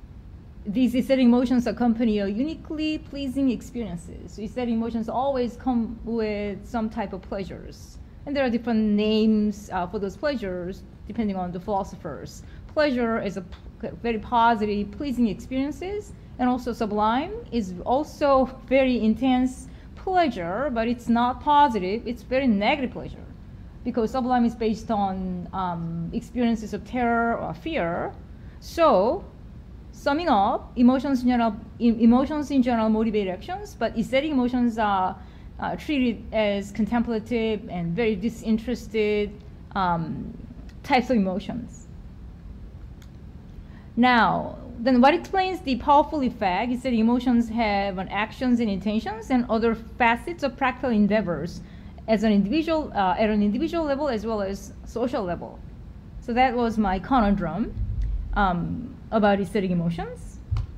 [SPEAKER 10] These aesthetic emotions accompany a uniquely pleasing experiences. So aesthetic emotions always come with some type of pleasures. And there are different names uh, for those pleasures, depending on the philosophers. Pleasure is a very positive, pleasing experiences, and also sublime is also very intense pleasure, but it's not positive, it's very negative pleasure. Because sublime is based on um, experiences of terror or fear. So, summing up, emotions in general, emotions in general motivate actions, but aesthetic emotions are uh, treated as contemplative and very disinterested um, types of emotions. Now, then what explains the powerful effect is that emotions have on actions and intentions and other facets of practical endeavors as an individual, uh, at an individual level as well as social level. So that was my conundrum. Um, about aesthetic emotions.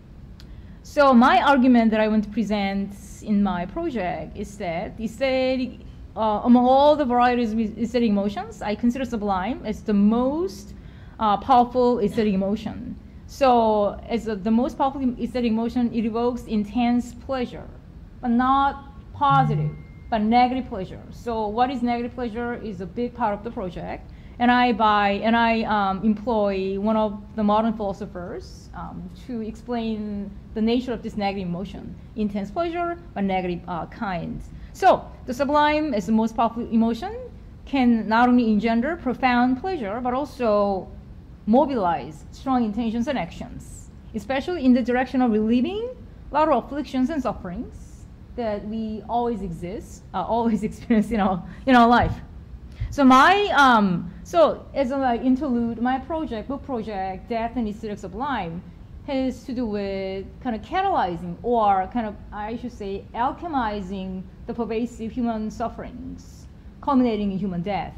[SPEAKER 10] So my argument that I want to present in my project is that aesthetic, uh, among all the varieties of aesthetic emotions, I consider sublime as the most uh, powerful aesthetic emotion. So as a, the most powerful aesthetic emotion, it evokes intense pleasure, but not positive, but negative pleasure. So what is negative pleasure is a big part of the project. And I buy and I um, employ one of the modern philosophers um, to explain the nature of this negative emotion, intense pleasure, but negative uh, kind. So the sublime, as the most powerful emotion, can not only engender profound pleasure, but also mobilize strong intentions and actions, especially in the direction of relieving a lot of afflictions and sufferings that we always exist, uh, always experience in our in our life. So my, um, so as a like, interlude, my project, book project, Death and Aesthetic Sublime, has to do with kind of catalyzing, or kind of, I should say, alchemizing the pervasive human sufferings, culminating in human death,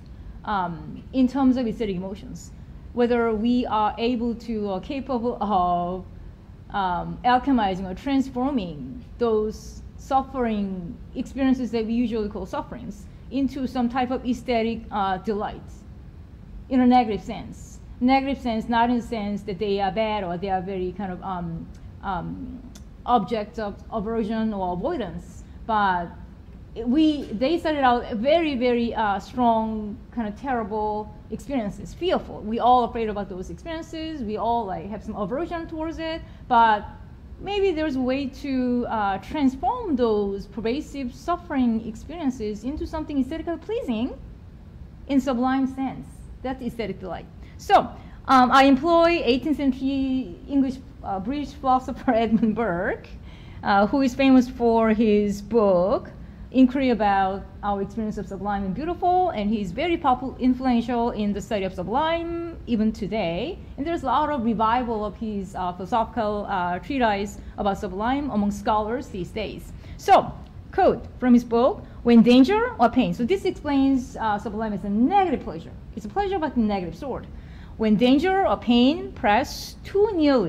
[SPEAKER 10] um, in terms of aesthetic emotions. Whether we are able to, or capable of um, alchemizing or transforming those suffering experiences that we usually call sufferings into some type of aesthetic uh, delight, in a negative sense. Negative sense, not in the sense that they are bad or they are very kind of um, um, objects of aversion or avoidance, but we, they started out very, very uh, strong, kind of terrible experiences, fearful. We all afraid about those experiences. We all like have some aversion towards it, but maybe there's a way to uh, transform those pervasive suffering experiences into something aesthetically pleasing in sublime sense. That's aesthetic delight. So um, I employ eighteenth century English uh, British philosopher Edmund Burke, uh, who is famous for his book, Inquiry About Our Experience of Sublime and Beautiful, and he's very popular, influential in the study of sublime even today. And there's a lot of revival of his uh, philosophical uh, treatise about sublime among scholars these days. So, quote from his book, when danger or pain. So this explains uh, sublime as a negative pleasure. It's a pleasure but the negative sort. When danger or pain press too nearly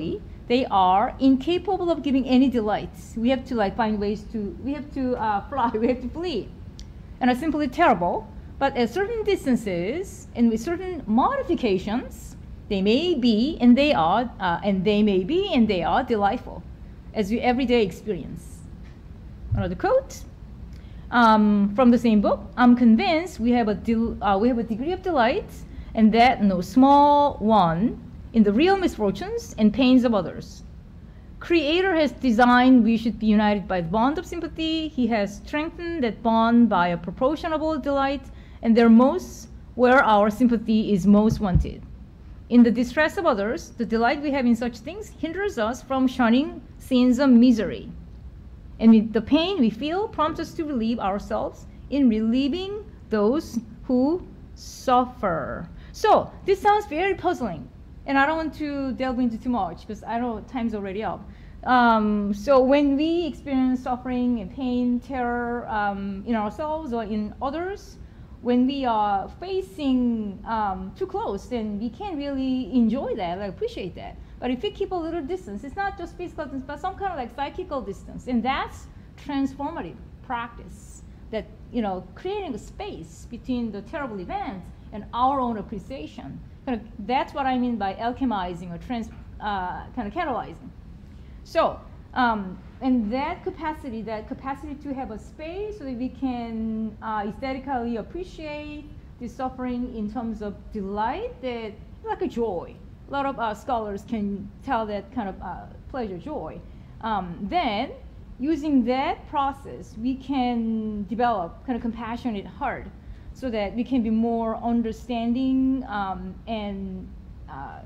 [SPEAKER 10] they are incapable of giving any delights. We have to like find ways to, we have to uh, fly, we have to flee. And are simply terrible, but at certain distances and with certain modifications, they may be and they are, uh, and they may be and they are delightful as your everyday experience. Another quote um, from the same book. I'm convinced we have a del uh, we have a degree of delight, and that no small one, in the real misfortunes and pains of others. Creator has designed we should be united by the bond of sympathy. He has strengthened that bond by a proportionable delight, and they're most where our sympathy is most wanted. In the distress of others, the delight we have in such things hinders us from shunning scenes of misery. And with the pain we feel prompts us to relieve ourselves in relieving those who suffer. So this sounds very puzzling, and I don't want to delve into too much because I know time's already up. Um, so when we experience suffering and pain, terror um, in ourselves or in others, when we are facing um, too close, then we can't really enjoy that, like appreciate that. But if we keep a little distance, it's not just physical distance, but some kind of like psychical distance, and that's transformative practice. That, you know, creating a space between the terrible event and our own appreciation. Kind of, that's what I mean by alchemizing or trans, uh, kind of catalyzing. So, um, and that capacity, that capacity to have a space so that we can uh, aesthetically appreciate the suffering in terms of delight, that like a joy. A lot of uh, scholars can tell that kind of uh, pleasure, joy. Um, then, using that process, we can develop kind of compassionate heart so that we can be more understanding um, and uh,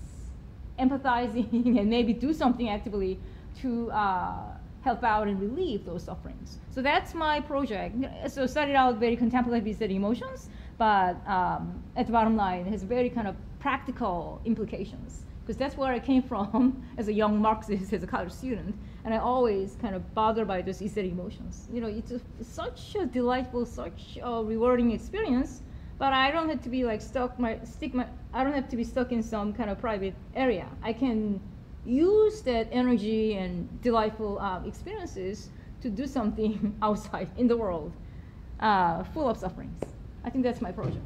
[SPEAKER 10] empathizing and maybe do something actively to uh, help out and relieve those sufferings. So that's my project. So it started out very contemplative study emotions, but um, at the bottom line, it has very kind of practical implications, because that's where I came from as a young Marxist, as a college student, and I always kind of bothered by those aesthetic emotions. You know, it's a, such a delightful, such a rewarding experience, but I don't have to be like stuck, my, stick my, I don't have to be stuck in some kind of private area. I can use that energy and delightful uh, experiences to do something outside in the world, uh, full of sufferings. I think that's my project.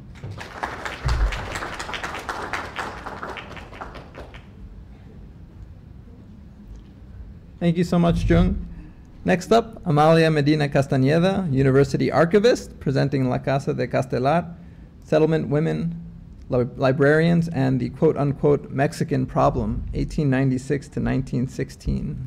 [SPEAKER 1] Thank you so much, Jung. Next up, Amalia Medina Castañeda, University Archivist, presenting La Casa de Castelar, Settlement Women, li Librarians, and the quote-unquote Mexican Problem, eighteen ninety-six to nineteen sixteen.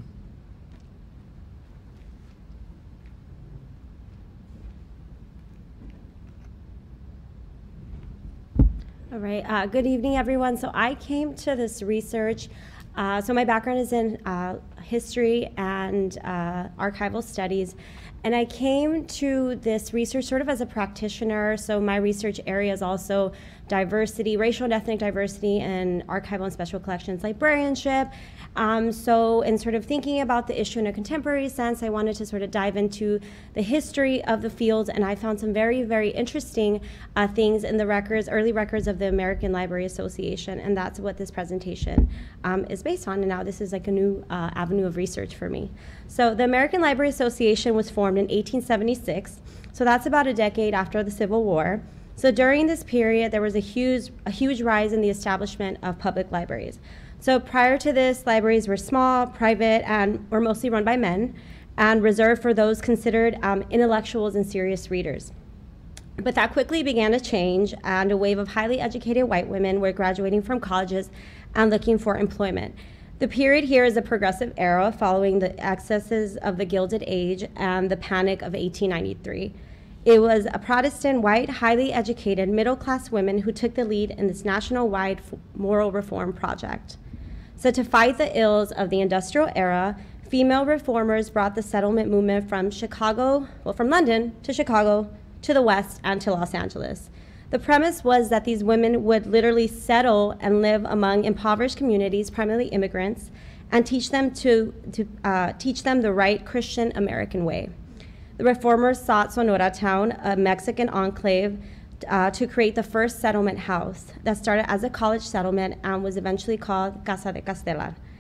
[SPEAKER 11] All right, uh, good evening, everyone. So I came to this research, uh, so my background is in uh, history and uh, archival studies, and I came to this research sort of as a practitioner. So my research area is also diversity, racial and ethnic diversity, and archival and special collections librarianship. Um, so in sort of thinking about the issue in a contemporary sense, I wanted to sort of dive into the history of the field, and I found some very, very interesting uh, things in the records, early records of the American Library Association, and that's what this presentation um, is based on, and now this is like a new uh, avenue of research for me. So the American Library Association was formed in eighteen seventy-six, so that's about a decade after the Civil War. So during this period, there was a huge, a huge rise in the establishment of public libraries. So prior to this, libraries were small, private, and were mostly run by men, and reserved for those considered um, intellectuals and serious readers. But that quickly began to change, and a wave of highly educated white women were graduating from colleges and looking for employment. The period here is a progressive era following the excesses of the Gilded Age and the Panic of eighteen ninety-three. It was a Protestant, white, highly educated, middle-class women who took the lead in this national-wide moral reform project. So to fight the ills of the industrial era, female reformers brought the settlement movement from Chicago, well, from London to Chicago, to the West, and to Los Angeles. The premise was that these women would literally settle and live among impoverished communities, primarily immigrants, and teach them to, to uh, teach them the right Christian American way. The reformers sought Sonora Town, a Mexican enclave, uh, to create the first settlement house that started as a college settlement and was eventually called Casa de Castelar.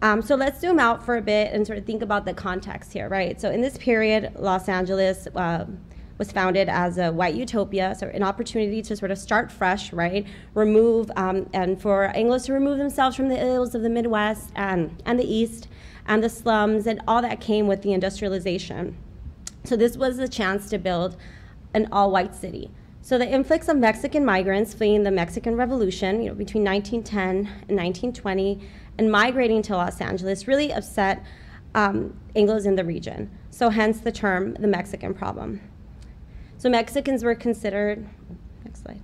[SPEAKER 11] Um, so let's zoom out for a bit and sort of think about the context here, right? So in this period, Los Angeles uh, was founded as a white utopia, so an opportunity to sort of start fresh, right? Remove, um, and for Anglos to remove themselves from the ills of the Midwest and, and the East and the slums and all that came with the industrialization. So this was a chance to build an all-white city. So the influx of Mexican migrants fleeing the Mexican Revolution, you know, between nineteen ten and nineteen twenty, and migrating to Los Angeles really upset um, Anglos in the region. So hence the term, the Mexican problem. So Mexicans were considered, next slide.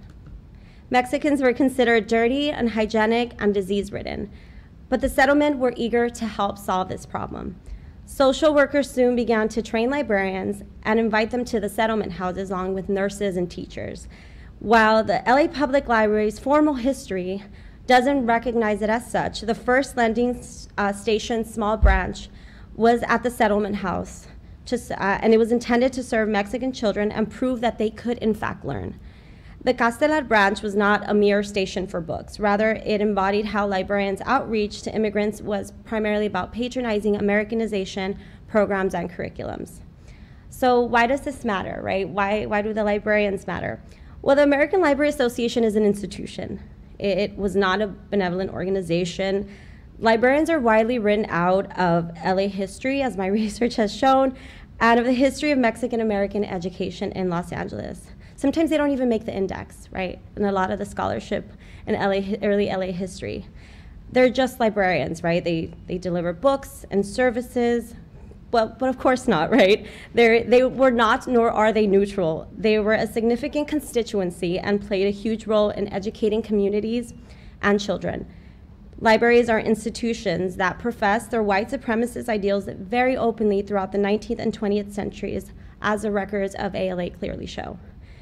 [SPEAKER 11] Mexicans were considered dirty, unhygienic, and disease-ridden. But the settlement were eager to help solve this problem. Social workers soon began to train librarians and invite them to the settlement houses along with nurses and teachers. While the L A Public Library's formal history doesn't recognize it as such, the first lending uh, station small branch was at the settlement house, to, uh, and it was intended to serve Mexican children and prove that they could in fact learn. The Castelar branch was not a mere station for books. Rather, it embodied how librarians' outreach to immigrants was primarily about patronizing Americanization programs and curriculums. So why does this matter, right? Why, why do the librarians matter? Well, the American Library Association is an institution. It was not a benevolent organization. Librarians are widely written out of L A history, as my research has shown, and of the history of Mexican-American education in Los Angeles. Sometimes they don't even make the index, right? And a lot of the scholarship in L A, early L A history. They're just librarians, right? They, they deliver books and services. Well, but of course not, right? They're, they were not, nor are they neutral. They were a significant constituency and played a huge role in educating communities and children. Libraries are institutions that profess their white supremacist ideals very openly throughout the nineteenth and twentieth centuries, as the records of A L A clearly show.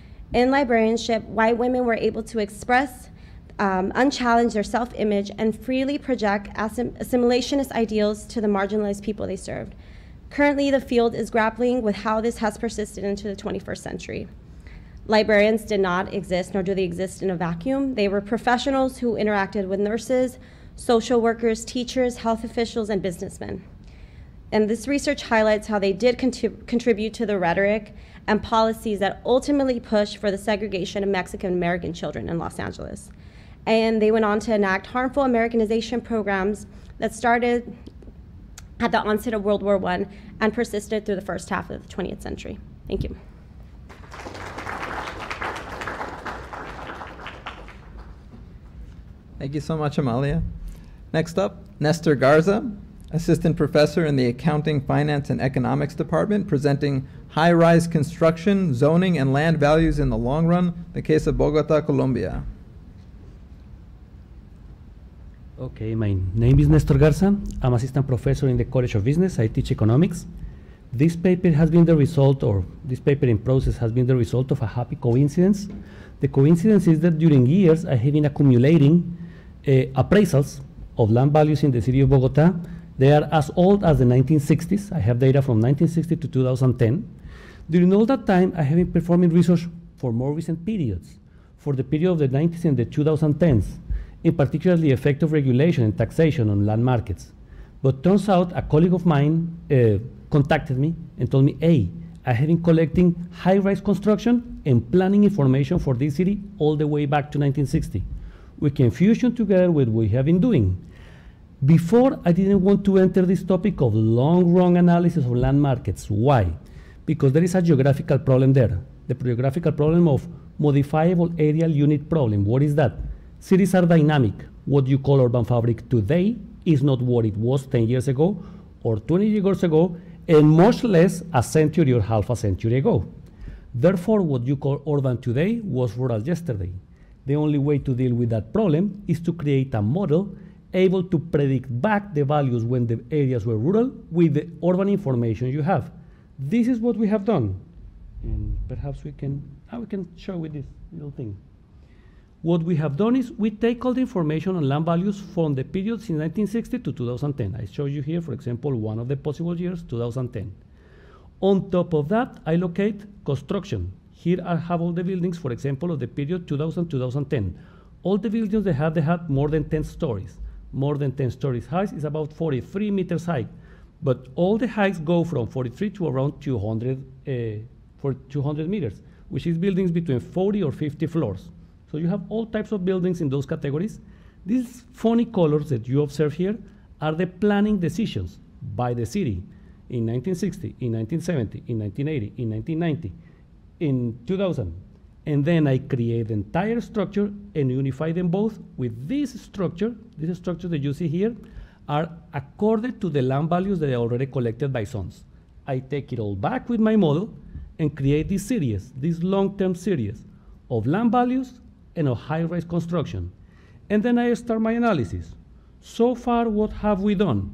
[SPEAKER 11] In librarianship, white women were able to express, um, unchallenge their self-image, and freely project assim assimilationist ideals to the marginalized people they served. Currently, the field is grappling with how this has persisted into the twenty-first century. Librarians did not exist, nor do they exist in a vacuum. They were professionals who interacted with nurses, social workers, teachers, health officials, and businessmen. And this research highlights how they did contrib contribute to the rhetoric and policies that ultimately pushed for the segregation of Mexican-American children in Los Angeles. And they went on to enact harmful Americanization programs that started at the onset of World War One and persisted through the first half of the twentieth century. Thank you.
[SPEAKER 1] Thank you so much, Amalia. Next up, Nestor Garza, Assistant Professor in the Accounting, Finance, and Economics Department, presenting High-Rise Construction, Zoning, and Land Values in the Long Run, the case of Bogota, Colombia.
[SPEAKER 12] Okay, my name is Nestor Garza. I'm Assistant Professor in the College of Business. I teach economics. This paper has been the result, or this paper in process has been the result of a happy coincidence. The coincidence is that during years I have been accumulating uh, appraisals of land values in the city of Bogota. They are as old as the nineteen sixties. I have data from nineteen sixty to two thousand ten. During all that time, I have been performing research for more recent periods, for the period of the nineties and the two thousand tens, in particular the effect of regulation and taxation on land markets. But turns out a colleague of mine uh, contacted me and told me, hey, I have been collecting high-rise construction and planning information for this city all the way back to nineteen sixty. We can fusion together with what we have been doing. Before, I didn't want to enter this topic of long-run analysis of land markets. Why? Because there is a geographical problem there. The geographical problem of modifiable areal unit problem. What is that? Cities are dynamic. What you call urban fabric today is not what it was ten years ago or twenty years ago, and much less a century or half a century ago. Therefore, what you call urban today was rural yesterday. The only way to deal with that problem is to create a model able to predict back the values when the areas were rural with the urban information you have. This is what we have done. And perhaps we can, uh, we can show with this little thing. What we have done is we take all the information on land values from the period since nineteen sixty to two thousand ten. I show you here, for example, one of the possible years, two thousand ten. On top of that, I locate construction. Here I have all the buildings, for example, of the period two thousand to two thousand ten. All the buildings they had, they had more than ten stories. more than ten stories high. It's about forty-three meters high. But all the heights go from forty-three to around two hundred, uh, for two hundred meters, which is buildings between forty or fifty floors. So you have all types of buildings in those categories. These funny colors that you observe here are the planning decisions by the city in nineteen sixty, in nineteen seventy, in nineteen eighty, in nineteen ninety, in two thousand. And then I create the entire structure and unify them both with this structure. This structure that you see here are accorded to the land values that are already collected by zones. I take it all back with my model and create this series, this long-term series of land values and of high-rise construction. And then I start my analysis. So far, what have we done?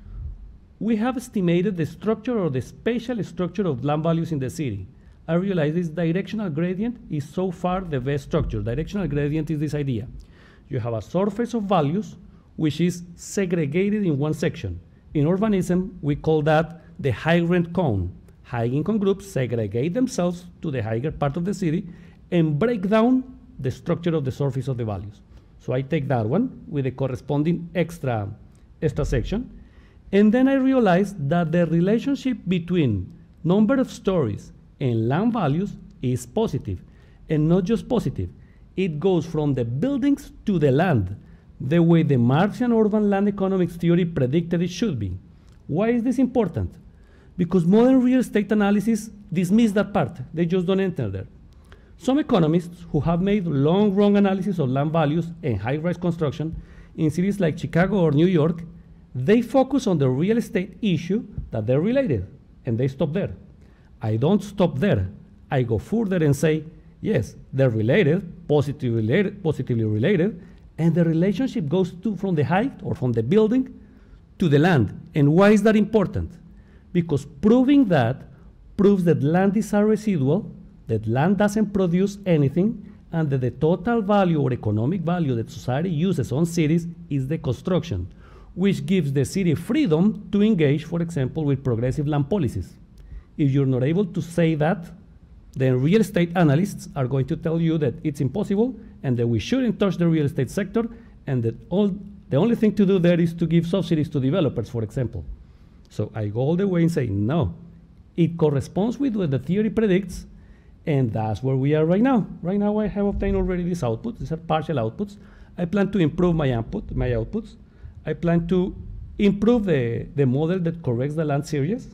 [SPEAKER 12] We have estimated the structure or the spatial structure of land values in the city. I realize this directional gradient is so far the best structure. Directional gradient is this idea. You have a surface of values which is segregated in one section. In urbanism, we call that the high rent cone. High income groups segregate themselves to the higher part of the city and break down the structure of the surface of the values. So I take that one with the corresponding extra, extra section. And then I realize that the relationship between number of stories and land values is positive. And not just positive. It goes from the buildings to the land, the way the Marxian urban land economics theory predicted it should be. Why is this important? Because modern real estate analysis dismiss that part. They just don't enter there. Some economists who have made long run analysis of land values and high-rise construction in cities like Chicago or New York, they focus on the real estate issue that they're related, and they stop there. I don't stop there. I go further and say, yes, they're related, positively related, positively related, and the relationship goes to from the height or from the building to the land. And why is that important? Because proving that proves that land is a residual, that land doesn't produce anything, and that the total value or economic value that society uses on cities is the construction, which gives the city freedom to engage, for example, with progressive land policies. If you're not able to say that, then real estate analysts are going to tell you that it's impossible and that we shouldn't touch the real estate sector, and that all, the only thing to do there is to give subsidies to developers, for example. So I go all the way and say, no, it corresponds with what the theory predicts, and that's where we are right now. Right now I have obtained already these outputs. These are partial outputs. I plan to improve my output, my outputs. I plan to improve the, the model that corrects the land series,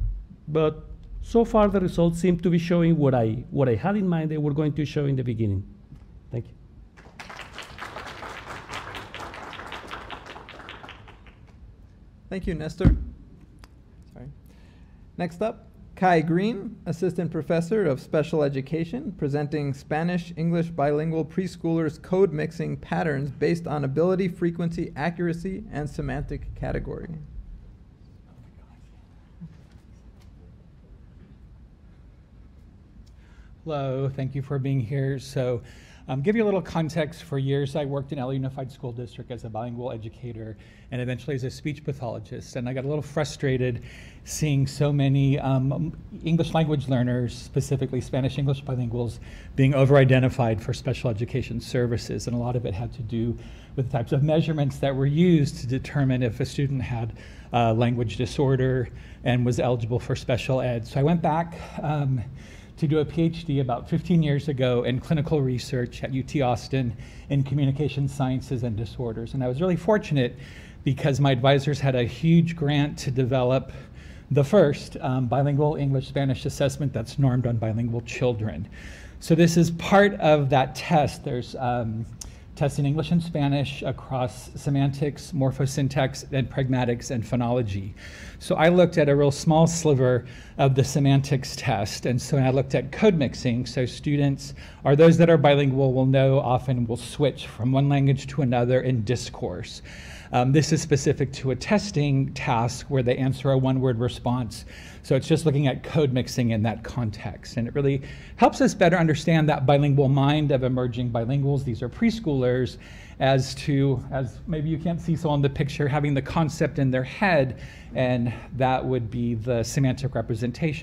[SPEAKER 12] but so far the results seem to be showing what I, what I had in mind they were going to show in the beginning. Thank you.
[SPEAKER 1] Thank you, Nestor. Sorry. Next up, Kai Green, Assistant Professor of Special Education, presenting Spanish-English bilingual preschoolers code mixing patterns based on ability, frequency, accuracy, and semantic category.
[SPEAKER 13] Hello, thank you for being here. So, um, give you a little context. For years, I worked in L A Unified School District as a bilingual educator and eventually as a speech pathologist. And I got a little frustrated seeing so many um, English language learners, specifically Spanish-English bilinguals, being over-identified for special education services. And a lot of it had to do with the types of measurements that were used to determine if a student had uh, language disorder and was eligible for special ed. So I went back um, to do a PhD about fifteen years ago in clinical research at U T Austin in communication sciences and disorders. And I was really fortunate because my advisors had a huge grant to develop the first um, bilingual English-Spanish assessment that's normed on bilingual children. So this is part of that test. There's um, tests in English and Spanish across semantics, morphosyntax, and pragmatics and phonology. So I looked at a real small sliver of the semantics test, and so I looked at code mixing. So students, or those that are bilingual, will know often will switch from one language to another in discourse. Um, this is specific to a testing task where they answer a one-word response. So it's just looking at code mixing in that context. And it really helps us better understand that bilingual mind of emerging bilinguals. These are preschoolers, as to, as maybe you can't see so on the picture, having the concept in their head, and that would be the semantic representation.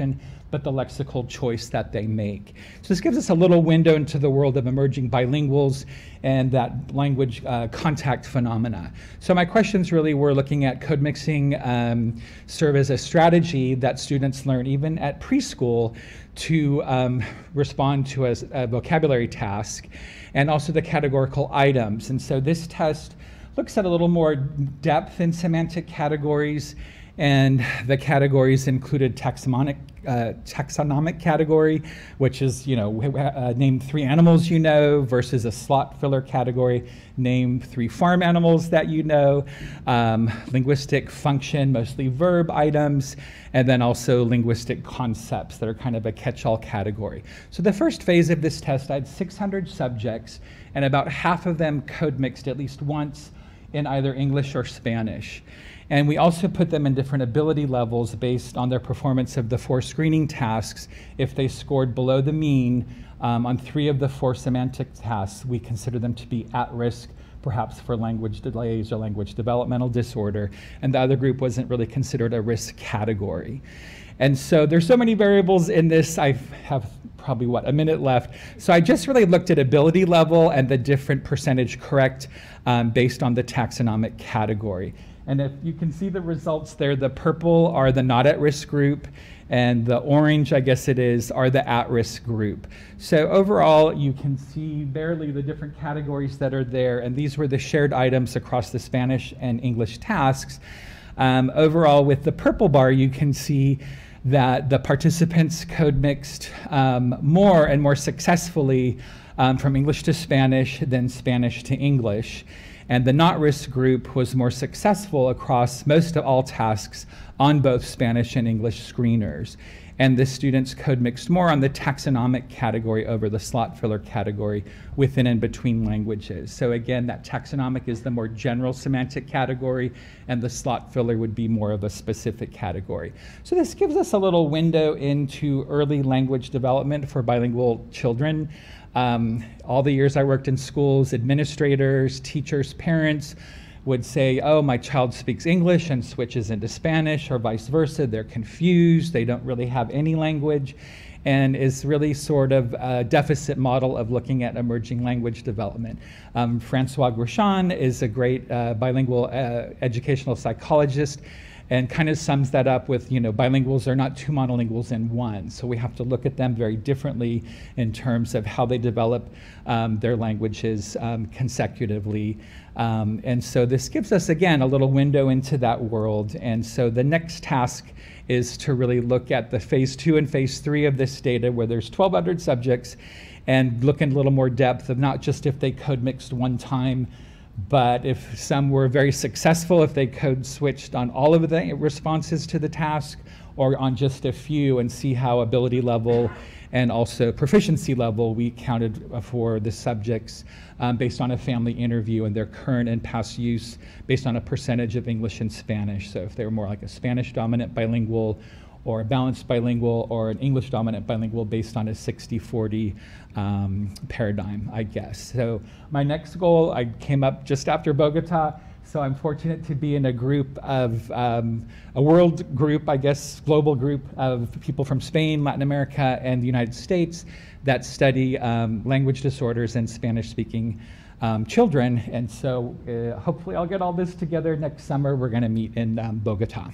[SPEAKER 13] but the lexical choice that they make. So this gives us a little window into the world of emerging bilinguals and that language uh, contact phenomena. So my questions really were looking at code mixing um, serve as a strategy that students learn even at preschool to um, respond to a, a vocabulary task, and also the categorical items. And so this test looks at a little more depth in semantic categories, and the categories included taxonomic, uh, taxonomic category, which is, you know, uh, name three animals you know, versus a slot filler category, name three farm animals that you know, um, linguistic function, mostly verb items, and then also linguistic concepts that are kind of a catch-all category. So the first phase of this test, I had six hundred subjects, and about half of them code mixed at least once in either English or Spanish. And we also put them in different ability levels based on their performance of the four screening tasks. If they scored below the mean um, on three of the four semantic tasks, we consider them to be at risk, perhaps for language delays or language developmental disorder, and the other group wasn't really considered a risk category. And so there's so many variables in this. I have probably, what, a minute left. So I just really looked at ability level and the different percentage correct um, based on the taxonomic category. And if you can see the results there, the purple are the not at risk group, and the orange, I guess it is, are the at risk group. So overall, you can see barely the different categories that are there, and these were the shared items across the Spanish and English tasks. Um, overall, with the purple bar, you can see that the participants code mixed um, more and more successfully um, from English to Spanish than Spanish to English. And the not risk group was more successful across most of all tasks on both Spanish and English screeners. And the students code mixed more on the taxonomic category over the slot filler category within and between languages. So again, that taxonomic is the more general semantic category, and the slot filler would be more of a specific category. So this gives us a little window into early language development for bilingual children. Um, all the years I worked in schools, administrators, teachers, parents would say, oh, my child speaks English and switches into Spanish, or vice versa. They're confused. They don't really have any language, and is really sort of a deficit model of looking at emerging language development. Um, Francois Grosjean is a great uh, bilingual uh, educational psychologist, and kind of sums that up with, you know, bilinguals are not two monolinguals in one. So we have to look at them very differently in terms of how they develop um, their languages um, consecutively. Um, and so this gives us, again, a little window into that world. And so the next task is to really look at the phase two and phase three of this data, where there's twelve hundred subjects, and look in a little more depth of not just if they code mixed one time, but if some were very successful, if they code switched on all of the responses to the task or on just a few, and see how ability level and also proficiency level we counted for the subjects um, based on a family interview and their current and past use based on a percentage of English and Spanish. So if they were more like a Spanish dominant bilingual, or a balanced bilingual, or an English dominant bilingual based on a sixty forty um, paradigm, I guess. So my next goal, I came up just after Bogota, so I'm fortunate to be in a group of, um, a world group, I guess, global group of people from Spain, Latin America, and the United States that study um, language disorders in Spanish-speaking um, children. And so uh, hopefully I'll get all this together next summer. We're gonna meet in um, Bogota.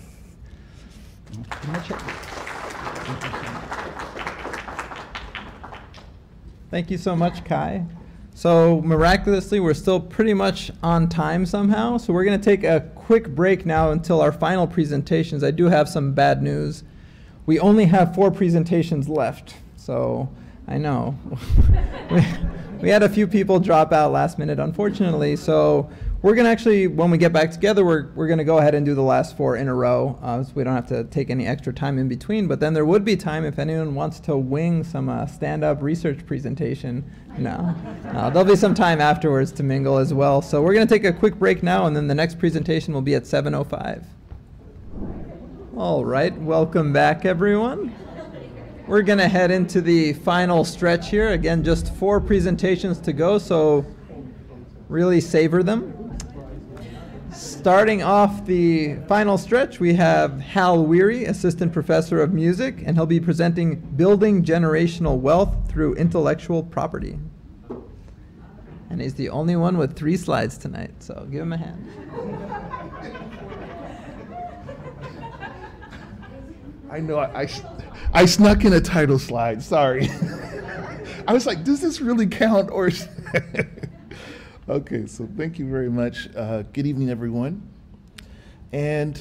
[SPEAKER 1] Thank you so much, Kai. So miraculously, we're still pretty much on time somehow. So we're going to take a quick break now until our final presentations. I do have some bad news. We only have four presentations left. So I know. we, we had a few people drop out last minute, unfortunately. So we're going to actually, when we get back together, we're, we're going to go ahead and do the last four in a row, uh, so we don't have to take any extra time in between. But then there would be time if anyone wants to wing some uh, stand-up research presentation. No. no, there'll be some time afterwards to mingle as well. So we're going to take a quick break now, and then the next presentation will be at seven oh five. All right, welcome back, everyone. We're going to head into the final stretch here. Again, just four presentations to go, so really savor them. Starting off the final stretch, we have Hal Weary, Assistant Professor of Music, and he'll be presenting Building Generational Wealth Through Intellectual Property. And he's the only one with three slides tonight, so give him a hand.
[SPEAKER 14] I know, I, I, I snuck in a title slide, sorry. I was like, does this really count? Or okay, so thank you very much. Uh, good evening, everyone. And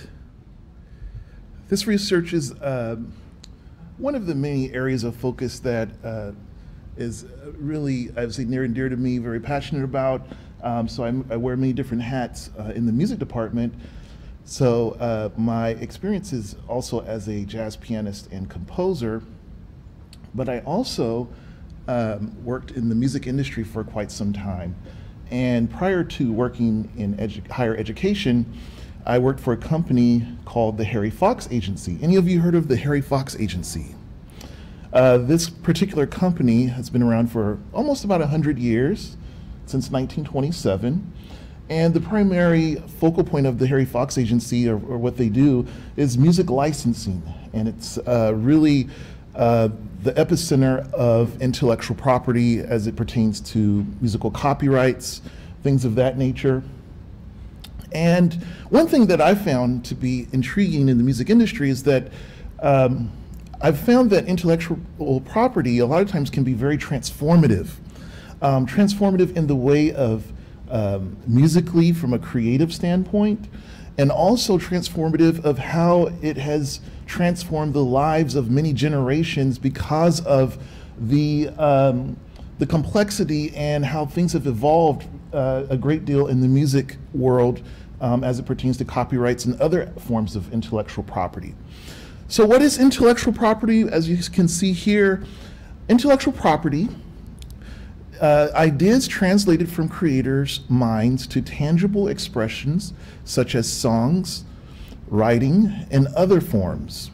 [SPEAKER 14] this research is uh, one of the many areas of focus that uh, is really, I would say, near and dear to me, very passionate about. Um, so I'm, I wear many different hats uh, in the music department. So uh, my experience is also as a jazz pianist and composer, but I also um, worked in the music industry for quite some time. And prior to working in edu higher education, I worked for a company called the Harry Fox Agency. Any of you heard of the Harry Fox Agency? Uh, this particular company has been around for almost about one hundred years, since nineteen twenty-seven. And the primary focal point of the Harry Fox Agency, or, or what they do, is music licensing. And it's uh, really uh, the epicenter of intellectual property as it pertains to musical copyrights, things of that nature. And one thing that I found to be intriguing in the music industry is that um, I've found that intellectual property a lot of times can be very transformative. Um, transformative in the way of um, musically from a creative standpoint, and also transformative of how it has transformed the lives of many generations because of the, um, the complexity and how things have evolved uh, a great deal in the music world um, as it pertains to copyrights and other forms of intellectual property. So what is intellectual property? As you can see here, intellectual property, uh, ideas translated from creators' minds to tangible expressions such as songs, writing, and other forms.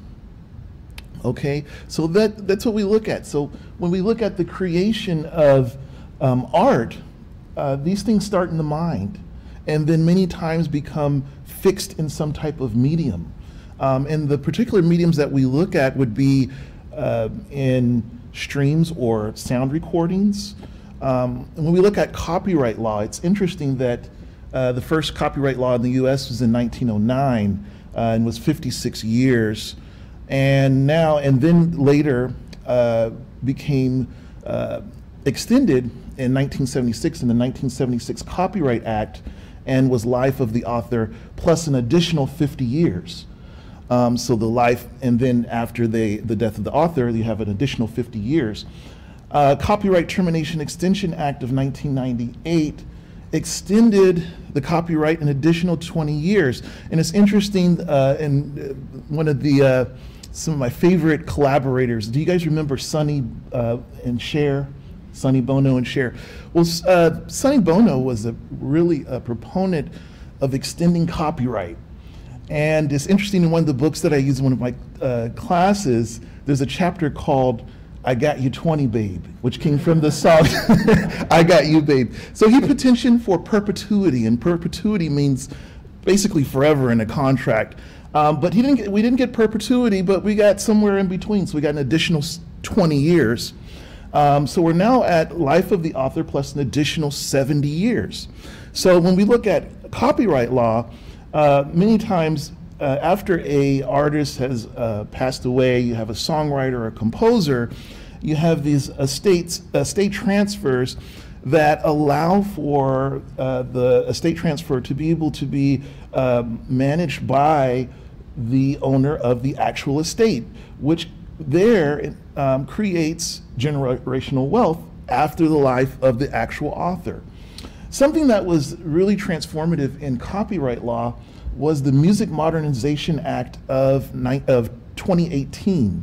[SPEAKER 14] Okay, so that, that's what we look at. So when we look at the creation of um, art, uh, these things start in the mind and then many times become fixed in some type of medium. Um, and the particular mediums that we look at would be uh, in streams or sound recordings. Um, and when we look at copyright law, it's interesting that uh, the first copyright law in the U S was in nineteen oh nine uh, and was fifty-six years. And now, and then later uh, became uh, extended in nineteen seventy-six in the nineteen seventy-six Copyright Act, and was life of the author plus an additional fifty years. Um, so the life, and then after they, the death of the author, you have an additional fifty years. Uh, Copyright Termination Extension Act of nineteen ninety-eight extended the copyright an additional twenty years. And it's interesting, uh, and uh, one of the, uh, some of my favorite collaborators, do you guys remember Sonny uh, and Cher? Sonny Bono and Cher. Well, uh, Sonny Bono was a really a proponent of extending copyright. And it's interesting, in one of the books that I use in one of my uh, classes, there's a chapter called I Got You twenty Babe, which came from the song I Got You Babe. So he petitioned for perpetuity, and perpetuity means basically forever in a contract. Um, but he didn't get, we didn't get perpetuity, but we got somewhere in between. So we got an additional twenty years. Um, so we're now at life of the author plus an additional seventy years. So when we look at copyright law, uh, many times uh, after a artist has uh, passed away, you have a songwriter or a composer, you have these estates, estate transfers that allow for uh, the estate transfer to be able to be um, managed by the owner of the actual estate, which there um, creates generational wealth after the life of the actual author. Something that was really transformative in copyright law was the Music Modernization Act of, of twenty eighteen.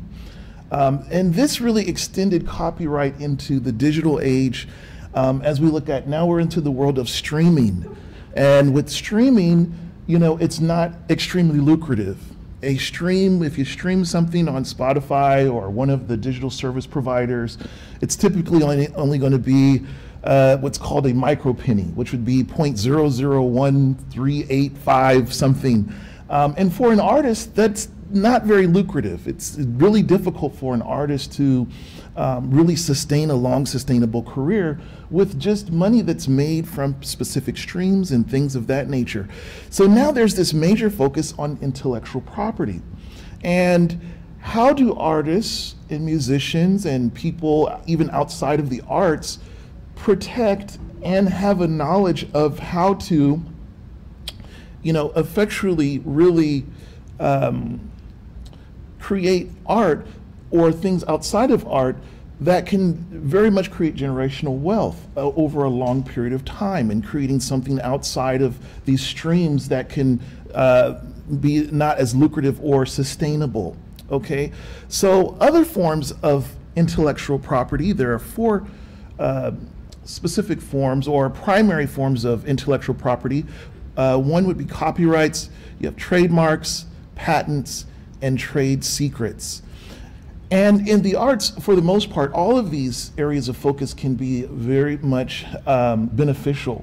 [SPEAKER 14] Um, and this really extended copyright into the digital age. Um, as we look at now, we're into the world of streaming. And with streaming, you know, it's not extremely lucrative. A stream, if you stream something on Spotify or one of the digital service providers, it's typically only, only going to be uh, what's called a micropenny, which would be zero point zero zero one three eight five something. Um, and for an artist, that's not very lucrative. It's really difficult for an artist to um, really sustain a long, sustainable career with just money that's made from specific streams and things of that nature. So now there's this major focus on intellectual property. And how do artists and musicians and people even outside of the arts protect and have a knowledge of how to, you know, effectually really um, create art or things outside of art that can very much create generational wealth uh, over a long period of time, and creating something outside of these streams that can uh, be not as lucrative or sustainable, okay? So other forms of intellectual property, there are four uh, specific forms or primary forms of intellectual property. Uh, one would be copyrights, you have trademarks, patents, and trade secrets. And in the arts, for the most part, all of these areas of focus can be very much um, beneficial.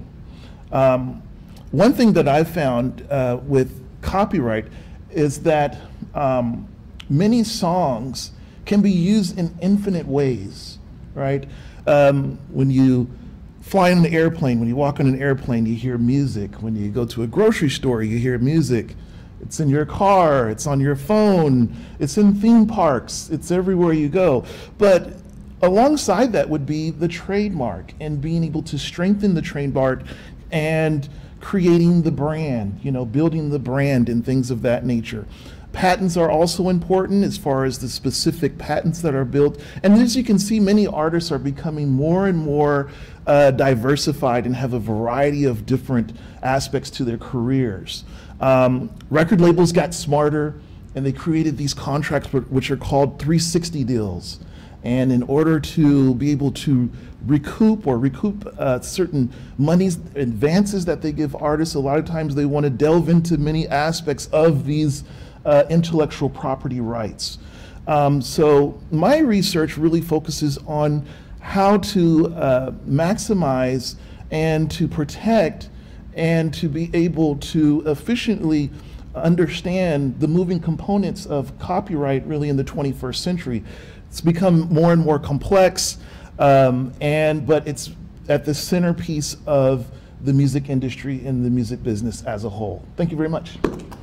[SPEAKER 14] Um, one thing that I've found uh, with copyright is that um, many songs can be used in infinite ways, right? Um, when you fly in an airplane, when you walk on an airplane, you hear music. When you go to a grocery store, you hear music. It's in your car, it's on your phone, it's in theme parks, it's everywhere you go. But alongside that would be the trademark, and being able to strengthen the trademark and creating the brand, you know, building the brand and things of that nature. Patents are also important as far as the specific patents that are built. And as you can see, many artists are becoming more and more uh, diversified and have a variety of different aspects to their careers. Um, record labels got smarter, and they created these contracts which are called three sixty deals. And in order to be able to recoup or recoup uh, certain monies, advances that they give artists, a lot of times they want to delve into many aspects of these uh, intellectual property rights. Um, so my research really focuses on how to uh, maximize and to protect and to be able to efficiently understand the moving components of copyright really in the twenty-first century. It's become more and more complex, um, and but it's at the centerpiece of the music industry and the music business as a whole. Thank you very much.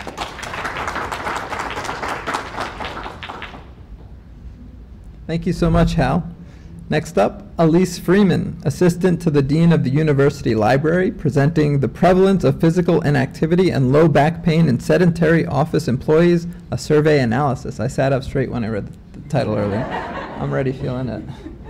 [SPEAKER 1] Thank you so much, Hal. Next up, Elise Freeman, Assistant to the Dean of the University Library, presenting The Prevalence of Physical Inactivity and Low Back Pain in Sedentary Office Employees, a Survey Analysis. I sat up straight when I read the title earlier. I'm already feeling it.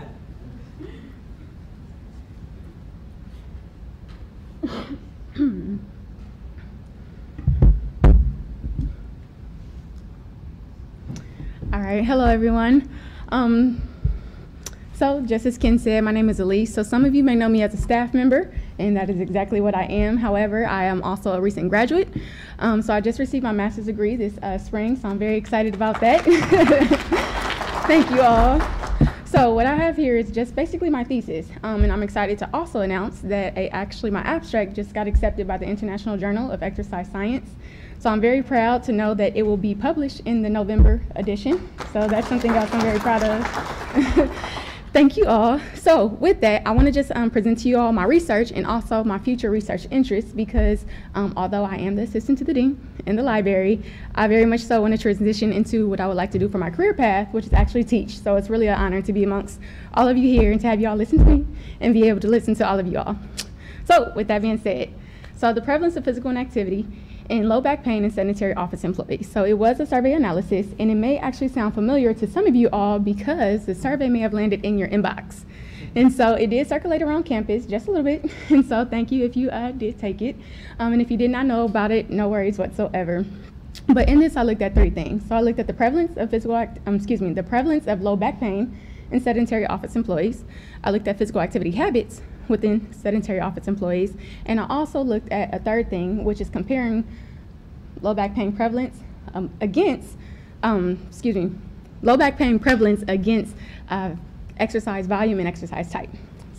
[SPEAKER 15] All right, hello everyone. Um, So, just as Ken said, my name is Elise. So some of you may know me as a staff member, and that is exactly what I am. However, I am also a recent graduate. Um, so I just received my master's degree this uh, spring, so I'm very excited about that. Thank you all. So what I have here is just basically my thesis, um, and I'm excited to also announce that a, actually my abstract just got accepted by the International Journal of Exercise Science. So I'm very proud to know that it will be published in the November edition. So that's something else I'm very proud of. Thank you all. So with that, I want to just um, present to you all my research and also my future research interests, because um, although I am the assistant to the dean in the library, I very much so want to transition into what I would like to do for my career path, which is actually teach. So it's really an honor to be amongst all of you here and to have you all listen to me and be able to listen to all of you all. So with that being said, so the prevalence of physical inactivity in low back pain and sedentary office employees. So it was a survey analysis, and it may actually sound familiar to some of you all because the survey may have landed in your inbox. And so it did circulate around campus just a little bit, and so thank you if you uh, did take it. Um, and if you did not know about it, no worries whatsoever. But in this, I looked at three things. So I looked at the prevalence of physical, act um, excuse me, the prevalence of low back pain in sedentary office employees. I looked at physical activity habits within sedentary office employees. And I also looked at a third thing, which is comparing low back pain prevalence um, against, um, excuse me, low back pain prevalence against uh, exercise volume and exercise type.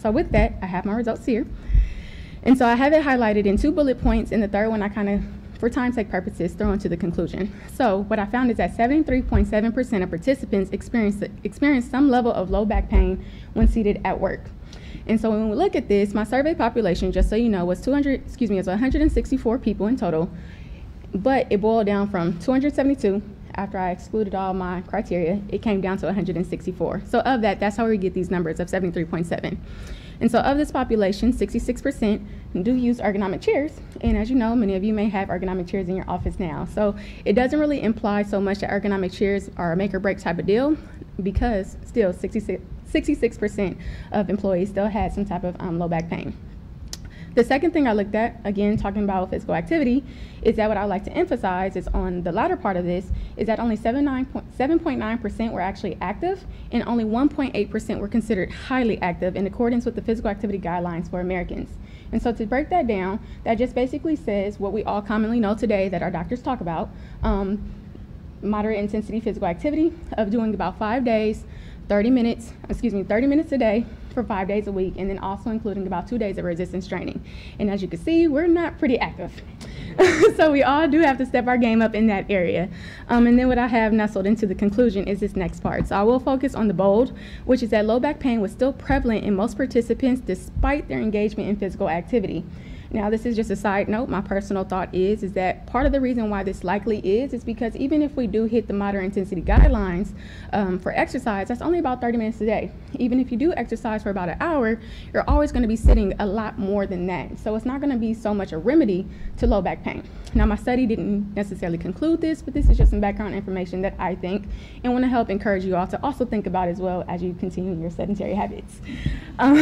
[SPEAKER 15] So with that, I have my results here. And so I have it highlighted in two bullet points, and the third one I kind of, for time's sake purposes, throw into the conclusion. So what I found is that seventy-three point seven percent of participants experienced, experienced some level of low back pain when seated at work. And so when we look at this, my survey population, just so you know, was two hundred, excuse me, it was one hundred sixty-four people in total, but it boiled down from two hundred seventy-two. After I excluded all my criteria, it came down to one hundred sixty-four. So of that, that's how we get these numbers of seventy-three point seven. And so of this population, sixty-six percent do use ergonomic chairs. And as you know, many of you may have ergonomic chairs in your office now. So it doesn't really imply so much that ergonomic chairs are a make or break type of deal, because still sixty-six percent of employees still had some type of um, low back pain. The second thing I looked at, again, talking about physical activity, is that what I like to emphasize is on the latter part of this, is that only seven point nine percent were actually active, and only one point eight percent were considered highly active in accordance with the physical activity guidelines for Americans. And so to break that down, that just basically says what we all commonly know today that our doctors talk about, um, moderate intensity physical activity of doing about five days, thirty minutes, excuse me, thirty minutes a day for five days a week, and then also including about two days of resistance training. And as you can see, we're not pretty active. So we all do have to step our game up in that area. Um, and then what I have nestled into the conclusion is this next part. So I will focus on the bold, which is that low back pain was still prevalent in most participants despite their engagement in physical activity. Now, this is just a side note. My personal thought is, is that part of the reason why this likely is, is because even if we do hit the moderate intensity guidelines um, for exercise, that's only about thirty minutes a day. Even if you do exercise for about an hour, you're always going to be sitting a lot more than that. So it's not going to be so much a remedy to low back pain. Now, my study didn't necessarily conclude this, but this is just some background information that I think and want to help encourage you all to also think about as well as you continue your sedentary habits. Um,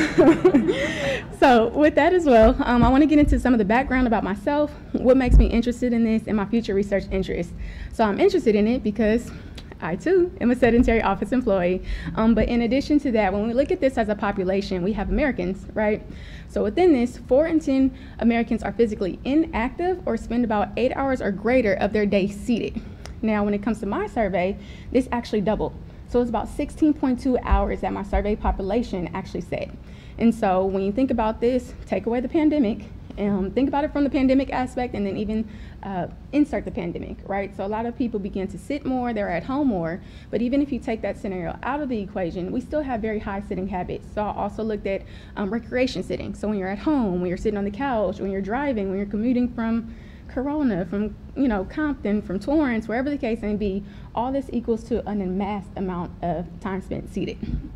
[SPEAKER 15] so with that as well, um, I want to get into some of the background about myself, what makes me interested in this, and my future research interests. So I'm interested in it because I too am a sedentary office employee. Um, but in addition to that, when we look at this as a population, we have Americans, right? So within this, four in ten Americans are physically inactive or spend about eight hours or greater of their day seated. Now, when it comes to my survey, this actually doubled. So it's about sixteen point two hours that my survey population actually said. And so when you think about this, take away the pandemic, um, think about it from the pandemic aspect, and then even uh, insert the pandemic, right? So a lot of people begin to sit more, they're at home more, but even if you take that scenario out of the equation, we still have very high sitting habits. So I also looked at um, recreation sitting. So when you're at home, when you're sitting on the couch, when you're driving, when you're commuting from Corona, from, you know, Compton, from Torrance, wherever the case may be, all this equals to an amassed amount of time spent seated.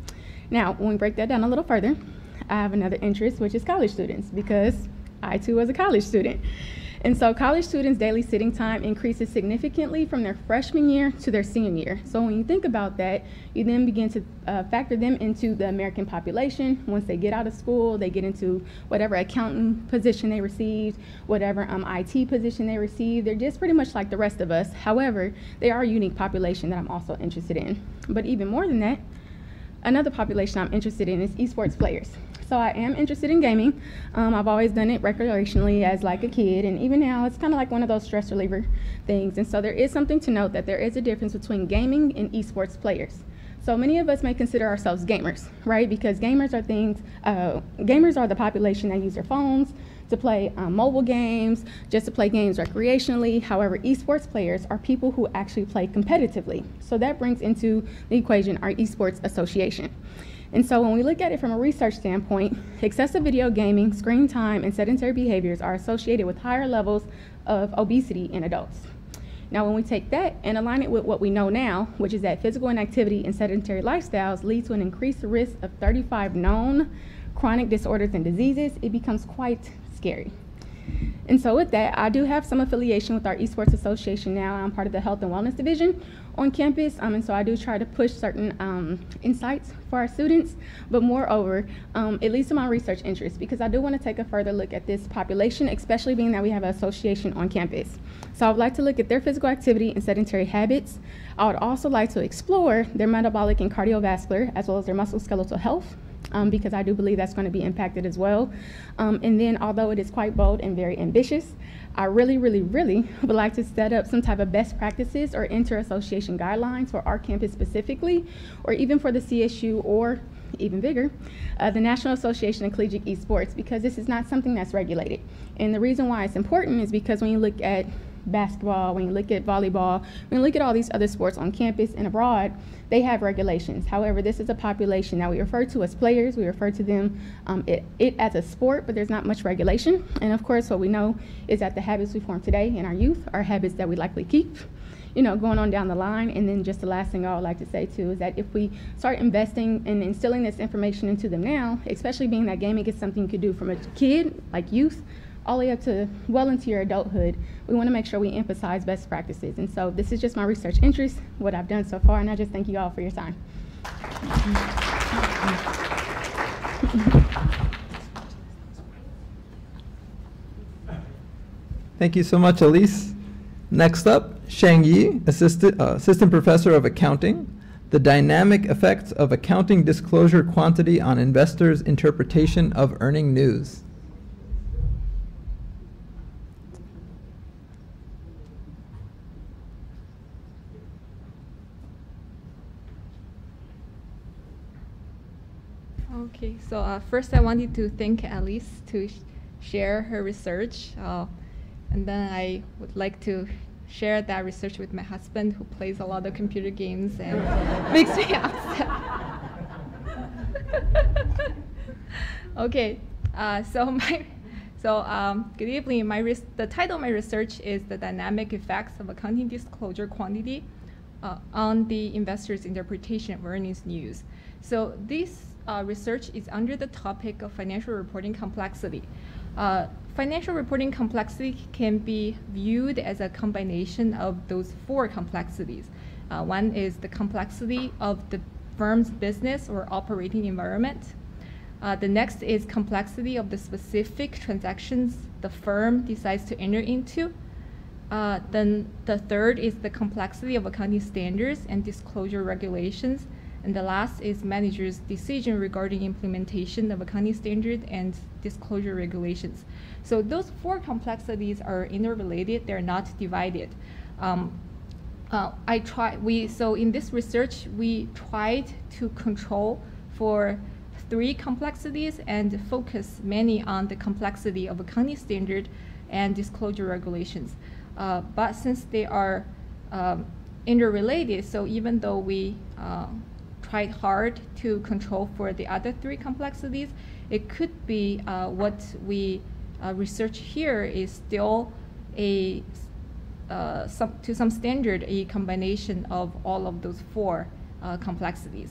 [SPEAKER 15] Now, when we break that down a little further, I have another interest, which is college students, because I too was a college student. And so college students' daily sitting time increases significantly from their freshman year to their senior year. So when you think about that, you then begin to uh, factor them into the American population. Once they get out of school, they get into whatever accounting position they received, whatever um, I T position they received. They're just pretty much like the rest of us. However, they are a unique population that I'm also interested in. But even more than that, another population I'm interested in is esports players. So I am interested in gaming. Um, I've always done it recreationally as like a kid, and even now it's kind of like one of those stress reliever things. And so there is something to note that there is a difference between gaming and esports players. So many of us may consider ourselves gamers, right? Because gamers are things, uh, gamers are the population that use their phones to play um, mobile games, just to play games recreationally. However, esports players are people who actually play competitively. So that brings into the equation our esports association. And so when we look at it from a research standpoint, excessive video gaming, screen time, and sedentary behaviors are associated with higher levels of obesity in adults. Now, when we take that and align it with what we know now, which is that physical inactivity and sedentary lifestyles lead to an increased risk of thirty-five known chronic disorders and diseases, it becomes quite scary. And so with that, I do have some affiliation with our Esports Association now. I'm part of the Health and Wellness Division on campus, um, and so I do try to push certain um, insights for our students, but moreover, um, it leads to my research interest because I do want to take a further look at this population, especially being that we have an association on campus. So I would like to look at their physical activity and sedentary habits. I would also like to explore their metabolic and cardiovascular, as well as their musculoskeletal health, Um, because I do believe that's going to be impacted as well. Um, and then, although it is quite bold and very ambitious, I really, really, really would like to set up some type of best practices or inter-association guidelines for our campus specifically, or even for the C S U or even bigger, uh, the National Association of Collegiate Esports, because this is not something that's regulated. And the reason why it's important is because when you look at basketball, when you look at volleyball, when you look at all these other sports on campus and abroad, they have regulations. However, this is a population that we refer to as players. We refer to them um, it, it as a sport, but there's not much regulation. And of course, what we know is that the habits we form today in our youth are habits that we likely keep, you know, going on down the line. And then just the last thing I would like to say too is that if we start investing and instilling this information into them now, especially being that gaming is something you could do from a kid, like youth, all the way up to well into your adulthood, we want to make sure we emphasize best practices. And so this is just my research interest, what I've done so far, and I just thank you all for your time.
[SPEAKER 1] Thank you so much, Elise. Next up, Shang Yi, Assistant, uh, Assistant Professor of Accounting, the dynamic effects of accounting disclosure quantity on investors' interpretation of earning news.
[SPEAKER 16] Okay, so uh, first I wanted to thank Alice to sh share her research, uh, and then I would like to share that research with my husband, who plays a lot of computer games and makes me upset. Okay, uh, so my so um, good evening. My res the title of my research is the dynamic effects of accounting disclosure quantity uh, on the investor's interpretation of earnings news. So this Uh, research is under the topic of financial reporting complexity. Uh, financial reporting complexity can be viewed as a combination of those four complexities. Uh, one is the complexity of the firm's business or operating environment. Uh, the next is complexity of the specific transactions the firm decides to enter into. Uh, then the third is the complexity of accounting standards and disclosure regulations. And the last is managers' decision regarding implementation of accounting standard and disclosure regulations. So those four complexities are interrelated, they're not divided. Um, uh, I try, we, so in this research, we tried to control for three complexities and focus mainly on the complexity of accounting standard and disclosure regulations. Uh, but since they are um, interrelated, so even though we uh, tried hard to control for the other three complexities, it could be uh, what we uh, research here is still a, uh, some, to some standard, a combination of all of those four uh, complexities.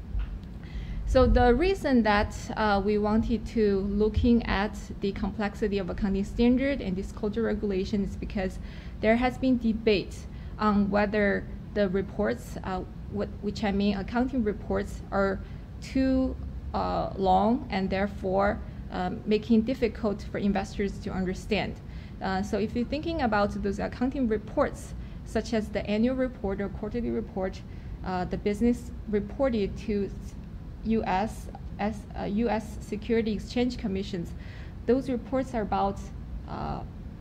[SPEAKER 16] So the reason that uh, we wanted to looking at the complexity of accounting standard and disclosure regulation is because there has been debate on whether the reports, uh, what, which I mean accounting reports, are too uh, long and therefore um, making difficult for investors to understand. Uh, so if you're thinking about those accounting reports, such as the annual report or quarterly report, uh, the business reported to U S as uh, U S Security Exchange Commissions, those reports are about uh,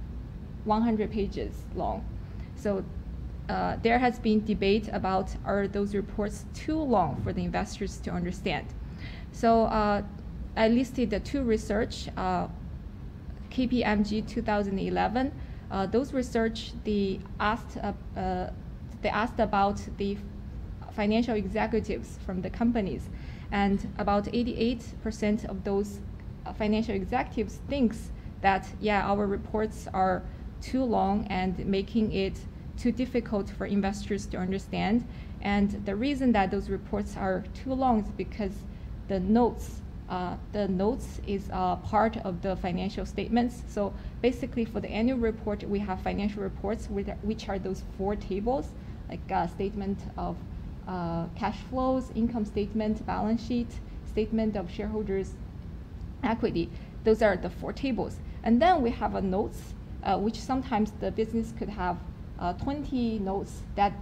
[SPEAKER 16] one hundred pages long. So uh, there has been debate about, are those reports too long for the investors to understand? So uh, I listed the two research, uh, K P M G two thousand eleven. Uh, those research, they asked, uh, uh, they asked about the financial executives from the companies. And about eighty-eight percent of those uh, financial executives thinks that, yeah, our reports are too long and making it too difficult for investors to understand. And the reason that those reports are too long is because the notes, uh, the notes is uh, part of the financial statements. So basically for the annual report, we have financial reports, which are those four tables, like a statement of Uh, cash flows, income statement, balance sheet, statement of shareholders' equity. Those are the four tables. And then we have a notes, uh, which sometimes the business could have uh, twenty notes that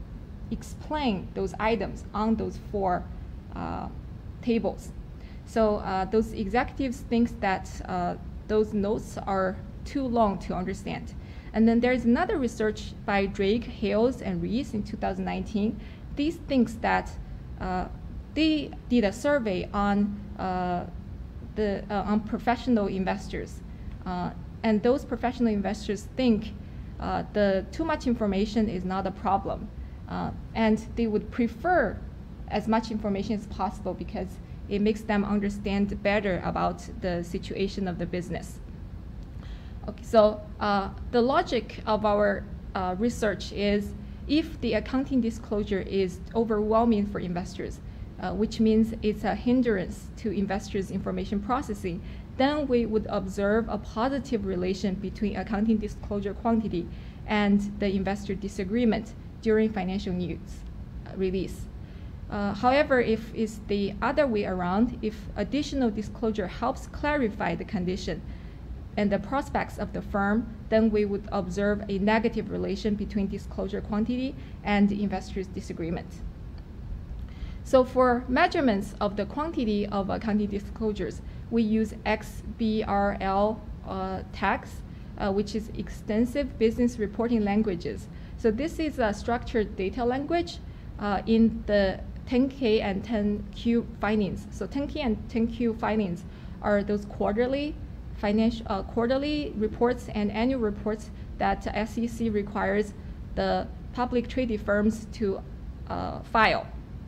[SPEAKER 16] explain those items on those four uh, tables. So uh, those executives think that uh, those notes are too long to understand. And then there's another research by Drake, Hales, and Frieze in two thousand nineteen. These thinks that uh, they did a survey on uh, the uh, on professional investors, uh, and those professional investors think uh, the too much information is not a problem, uh, and they would prefer as much information as possible because it makes them understand better about the situation of the business. Okay, so uh, the logic of our uh, research is if the accounting disclosure is overwhelming for investors, uh, which means it's a hindrance to investors' information processing, then we would observe a positive relation between accounting disclosure quantity and the investor disagreement during financial news uh, release. Uh, however, if it's the other way around, if additional disclosure helps clarify the condition and the prospects of the firm, then we would observe a negative relation between disclosure quantity and the investor's disagreement. So for measurements of the quantity of accounting disclosures, we use X B R L uh, tags, uh, which is extensive business reporting languages. So this is a structured data language uh, in the ten K and ten Q filings. So ten K and ten Q filings are those quarterly financial uh, quarterly reports and annual reports that uh, S E C requires the public traded firms to uh, file.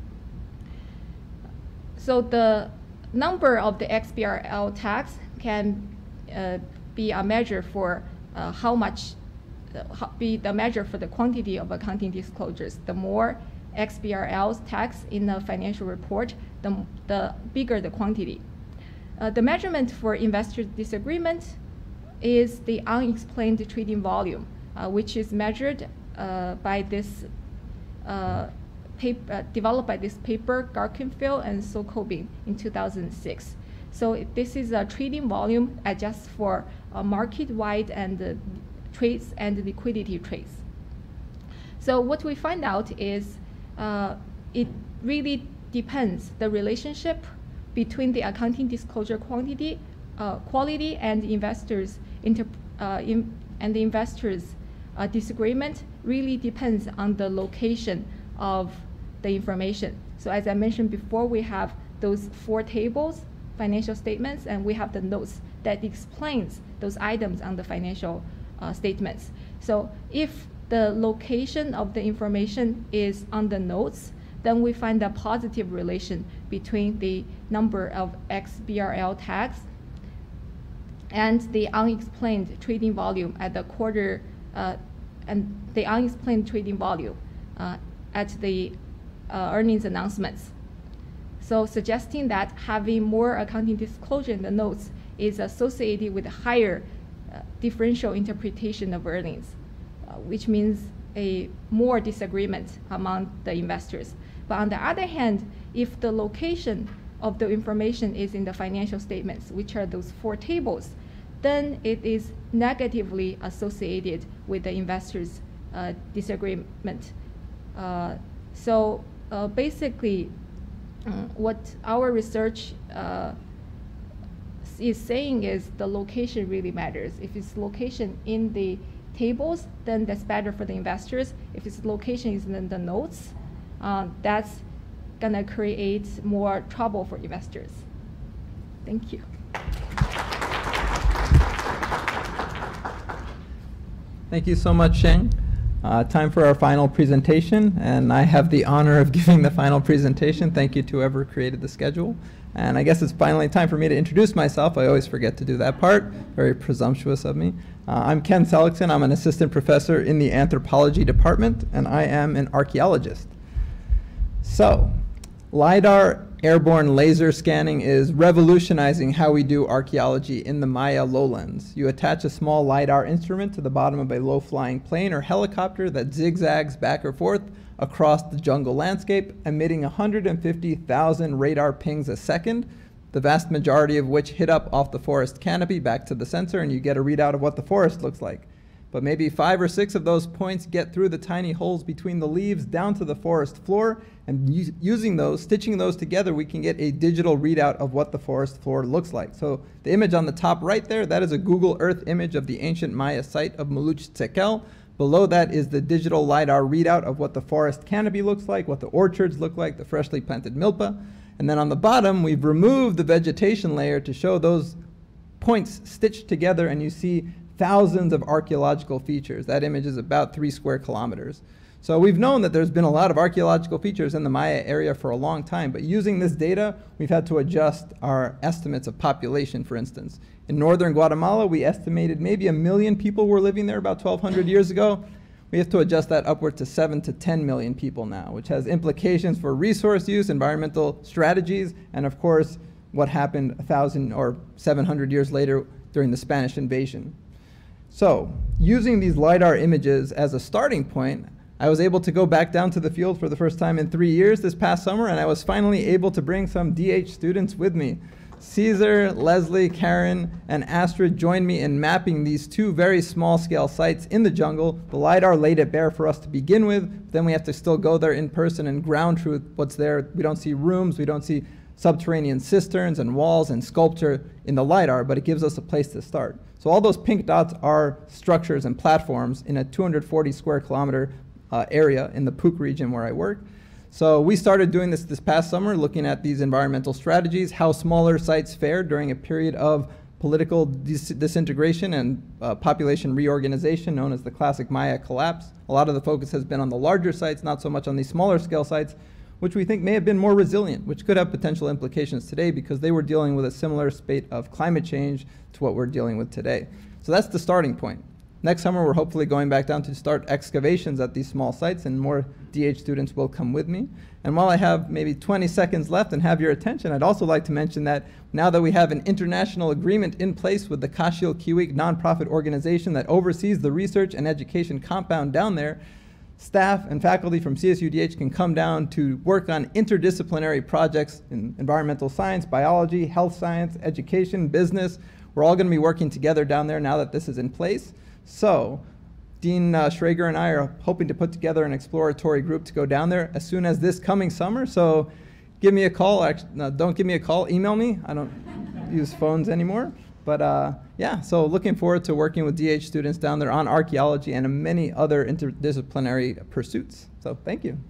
[SPEAKER 16] So the number of the X B R L tags can uh, be a measure for uh, how much, uh, be the measure for the quantity of accounting disclosures. The more X B R L tags in the financial report, the, the bigger the quantity. Uh, the measurement for investor disagreement is the unexplained trading volume, uh, which is measured uh, by this uh, paper, uh, developed by this paper, Garkinfield and Sokobin in two thousand six. So this is a trading volume adjusted for uh, market-wide and uh, trades and liquidity trades. So what we find out is uh, it really depends the relationship between the accounting disclosure quantity, uh, quality and investors inter, uh, in, and the investors uh, disagreement really depends on the location of the information. So as I mentioned before, we have those four tables, financial statements, and we have the notes that explains those items on the financial uh, statements. So if the location of the information is on the notes, then we find a positive relation between the number of X B R L tags and the unexplained trading volume at the quarter, uh, and the unexplained trading volume uh, at the uh, earnings announcements. So suggesting that having more accounting disclosure in the notes is associated with higher uh, differential interpretation of earnings, uh, which means a more disagreement among the investors. But on the other hand, if the location of the information is in the financial statements, which are those four tables, then it is negatively associated with the investors' uh, disagreement. Uh, so uh, basically, um, what our research uh, is saying is the location really matters. If it's location in the tables, then that's better for the investors. If its location is in the notes, Uh, that's gonna create more trouble for investors. Thank you.
[SPEAKER 1] Thank you so much, Sheng. Uh, time for our final presentation, and I have the honor of giving the final presentation. Thank you to whoever created the schedule. And I guess it's finally time for me to introduce myself. I always forget to do that part. Very presumptuous of me. Uh, I'm Ken Seligson. I'm an assistant professor in the anthropology department, and I am an archaeologist. So, LiDAR airborne laser scanning is revolutionizing how we do archaeology in the Maya lowlands. You attach a small LiDAR instrument to the bottom of a low-flying plane or helicopter that zigzags back or forth across the jungle landscape, emitting one hundred fifty thousand radar pings a second, the vast majority of which hit up off the forest canopy back to the sensor, and you get a readout of what the forest looks like. But maybe five or six of those points get through the tiny holes between the leaves down to the forest floor, and us using those, stitching those together, we can get a digital readout of what the forest floor looks like. So the image on the top right there, that is a Google Earth image of the ancient Maya site of Muluch Tzekel, Below that is the digital LiDAR readout of what the forest canopy looks like, what the orchards look like, the freshly planted milpa. And then on the bottom, we've removed the vegetation layer to show those points stitched together, and you see thousands of archaeological features. That image is about three square kilometers. So we've known that there's been a lot of archaeological features in the Maya area for a long time, but using this data, we've had to adjust our estimates of population, for instance. In northern Guatemala, we estimated maybe a million people were living there about twelve hundred years ago. We have to adjust that upward to seven to ten million people now, which has implications for resource use, environmental strategies, and of course, what happened a thousand or seven hundred years later during the Spanish invasion. So, using these LiDAR images as a starting point, I was able to go back down to the field for the first time in three years this past summer, and I was finally able to bring some D H students with me. Caesar, Leslie, Karen, and Astrid joined me in mapping these two very small-scale sites in the jungle. The LiDAR laid it bare for us to begin with, then we have to still go there in person and ground truth what's there. We don't see rooms, we don't see subterranean cisterns and walls and sculpture in the LiDAR, but it gives us a place to start. So all those pink dots are structures and platforms in a two hundred forty square kilometer uh, area in the Puc region where I work. So we started doing this this past summer, looking at these environmental strategies, how smaller sites fared during a period of political dis disintegration and uh, population reorganization known as the classic Maya collapse. A lot of the focus has been on the larger sites, not so much on these smaller scale sites, which we think may have been more resilient, which could have potential implications today because they were dealing with a similar spate of climate change to what we're dealing with today. So that's the starting point. Next summer, we're hopefully going back down to start excavations at these small sites, and more D H students will come with me. And while I have maybe twenty seconds left and have your attention, I'd also like to mention that now that we have an international agreement in place with the Kashil Kiwik nonprofit organization that oversees the research and education compound down there, staff and faculty from C S U D H can come down to work on interdisciplinary projects in environmental science, biology, health science, education, business. We're all going to be working together down there now that this is in place. So Dean uh, Schrager and I are hoping to put together an exploratory group to go down there as soon as this coming summer. So give me a call. Actually, no, don't give me a call. Email me. I don't use phones anymore. But uh, yeah, so looking forward to working with D H students down there on archaeology and many other interdisciplinary pursuits. So thank you.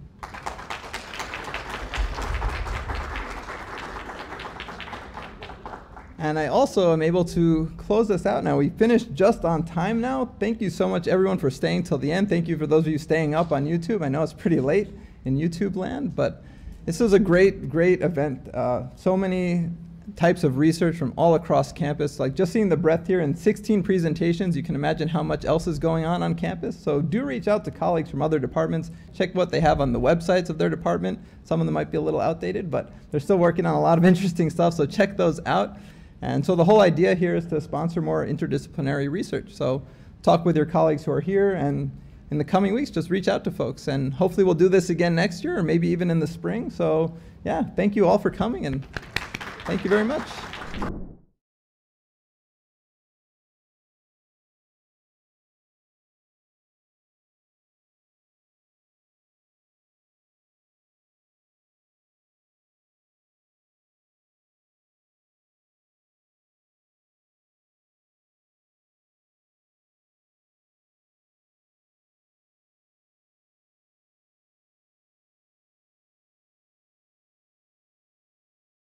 [SPEAKER 1] And I also am able to close this out now. We finished just on time now. Thank you so much, everyone, for staying till the end. Thank you for those of you staying up on YouTube. I know it's pretty late in YouTube land, but this was a great, great event. Uh, so many types of research from all across campus. Like just seeing the breadth here in sixteen presentations, you can imagine how much else is going on on campus. So do reach out to colleagues from other departments. Check what they have on the websites of their department. Some of them might be a little outdated, but they're still working on a lot of interesting stuff, so check those out. And so the whole idea here is to sponsor more interdisciplinary research. So talk with your colleagues who are here, and in the coming weeks, just reach out to folks. And hopefully we'll do this again next year, or maybe even in the spring. So yeah, thank you all for coming, and thank you very much.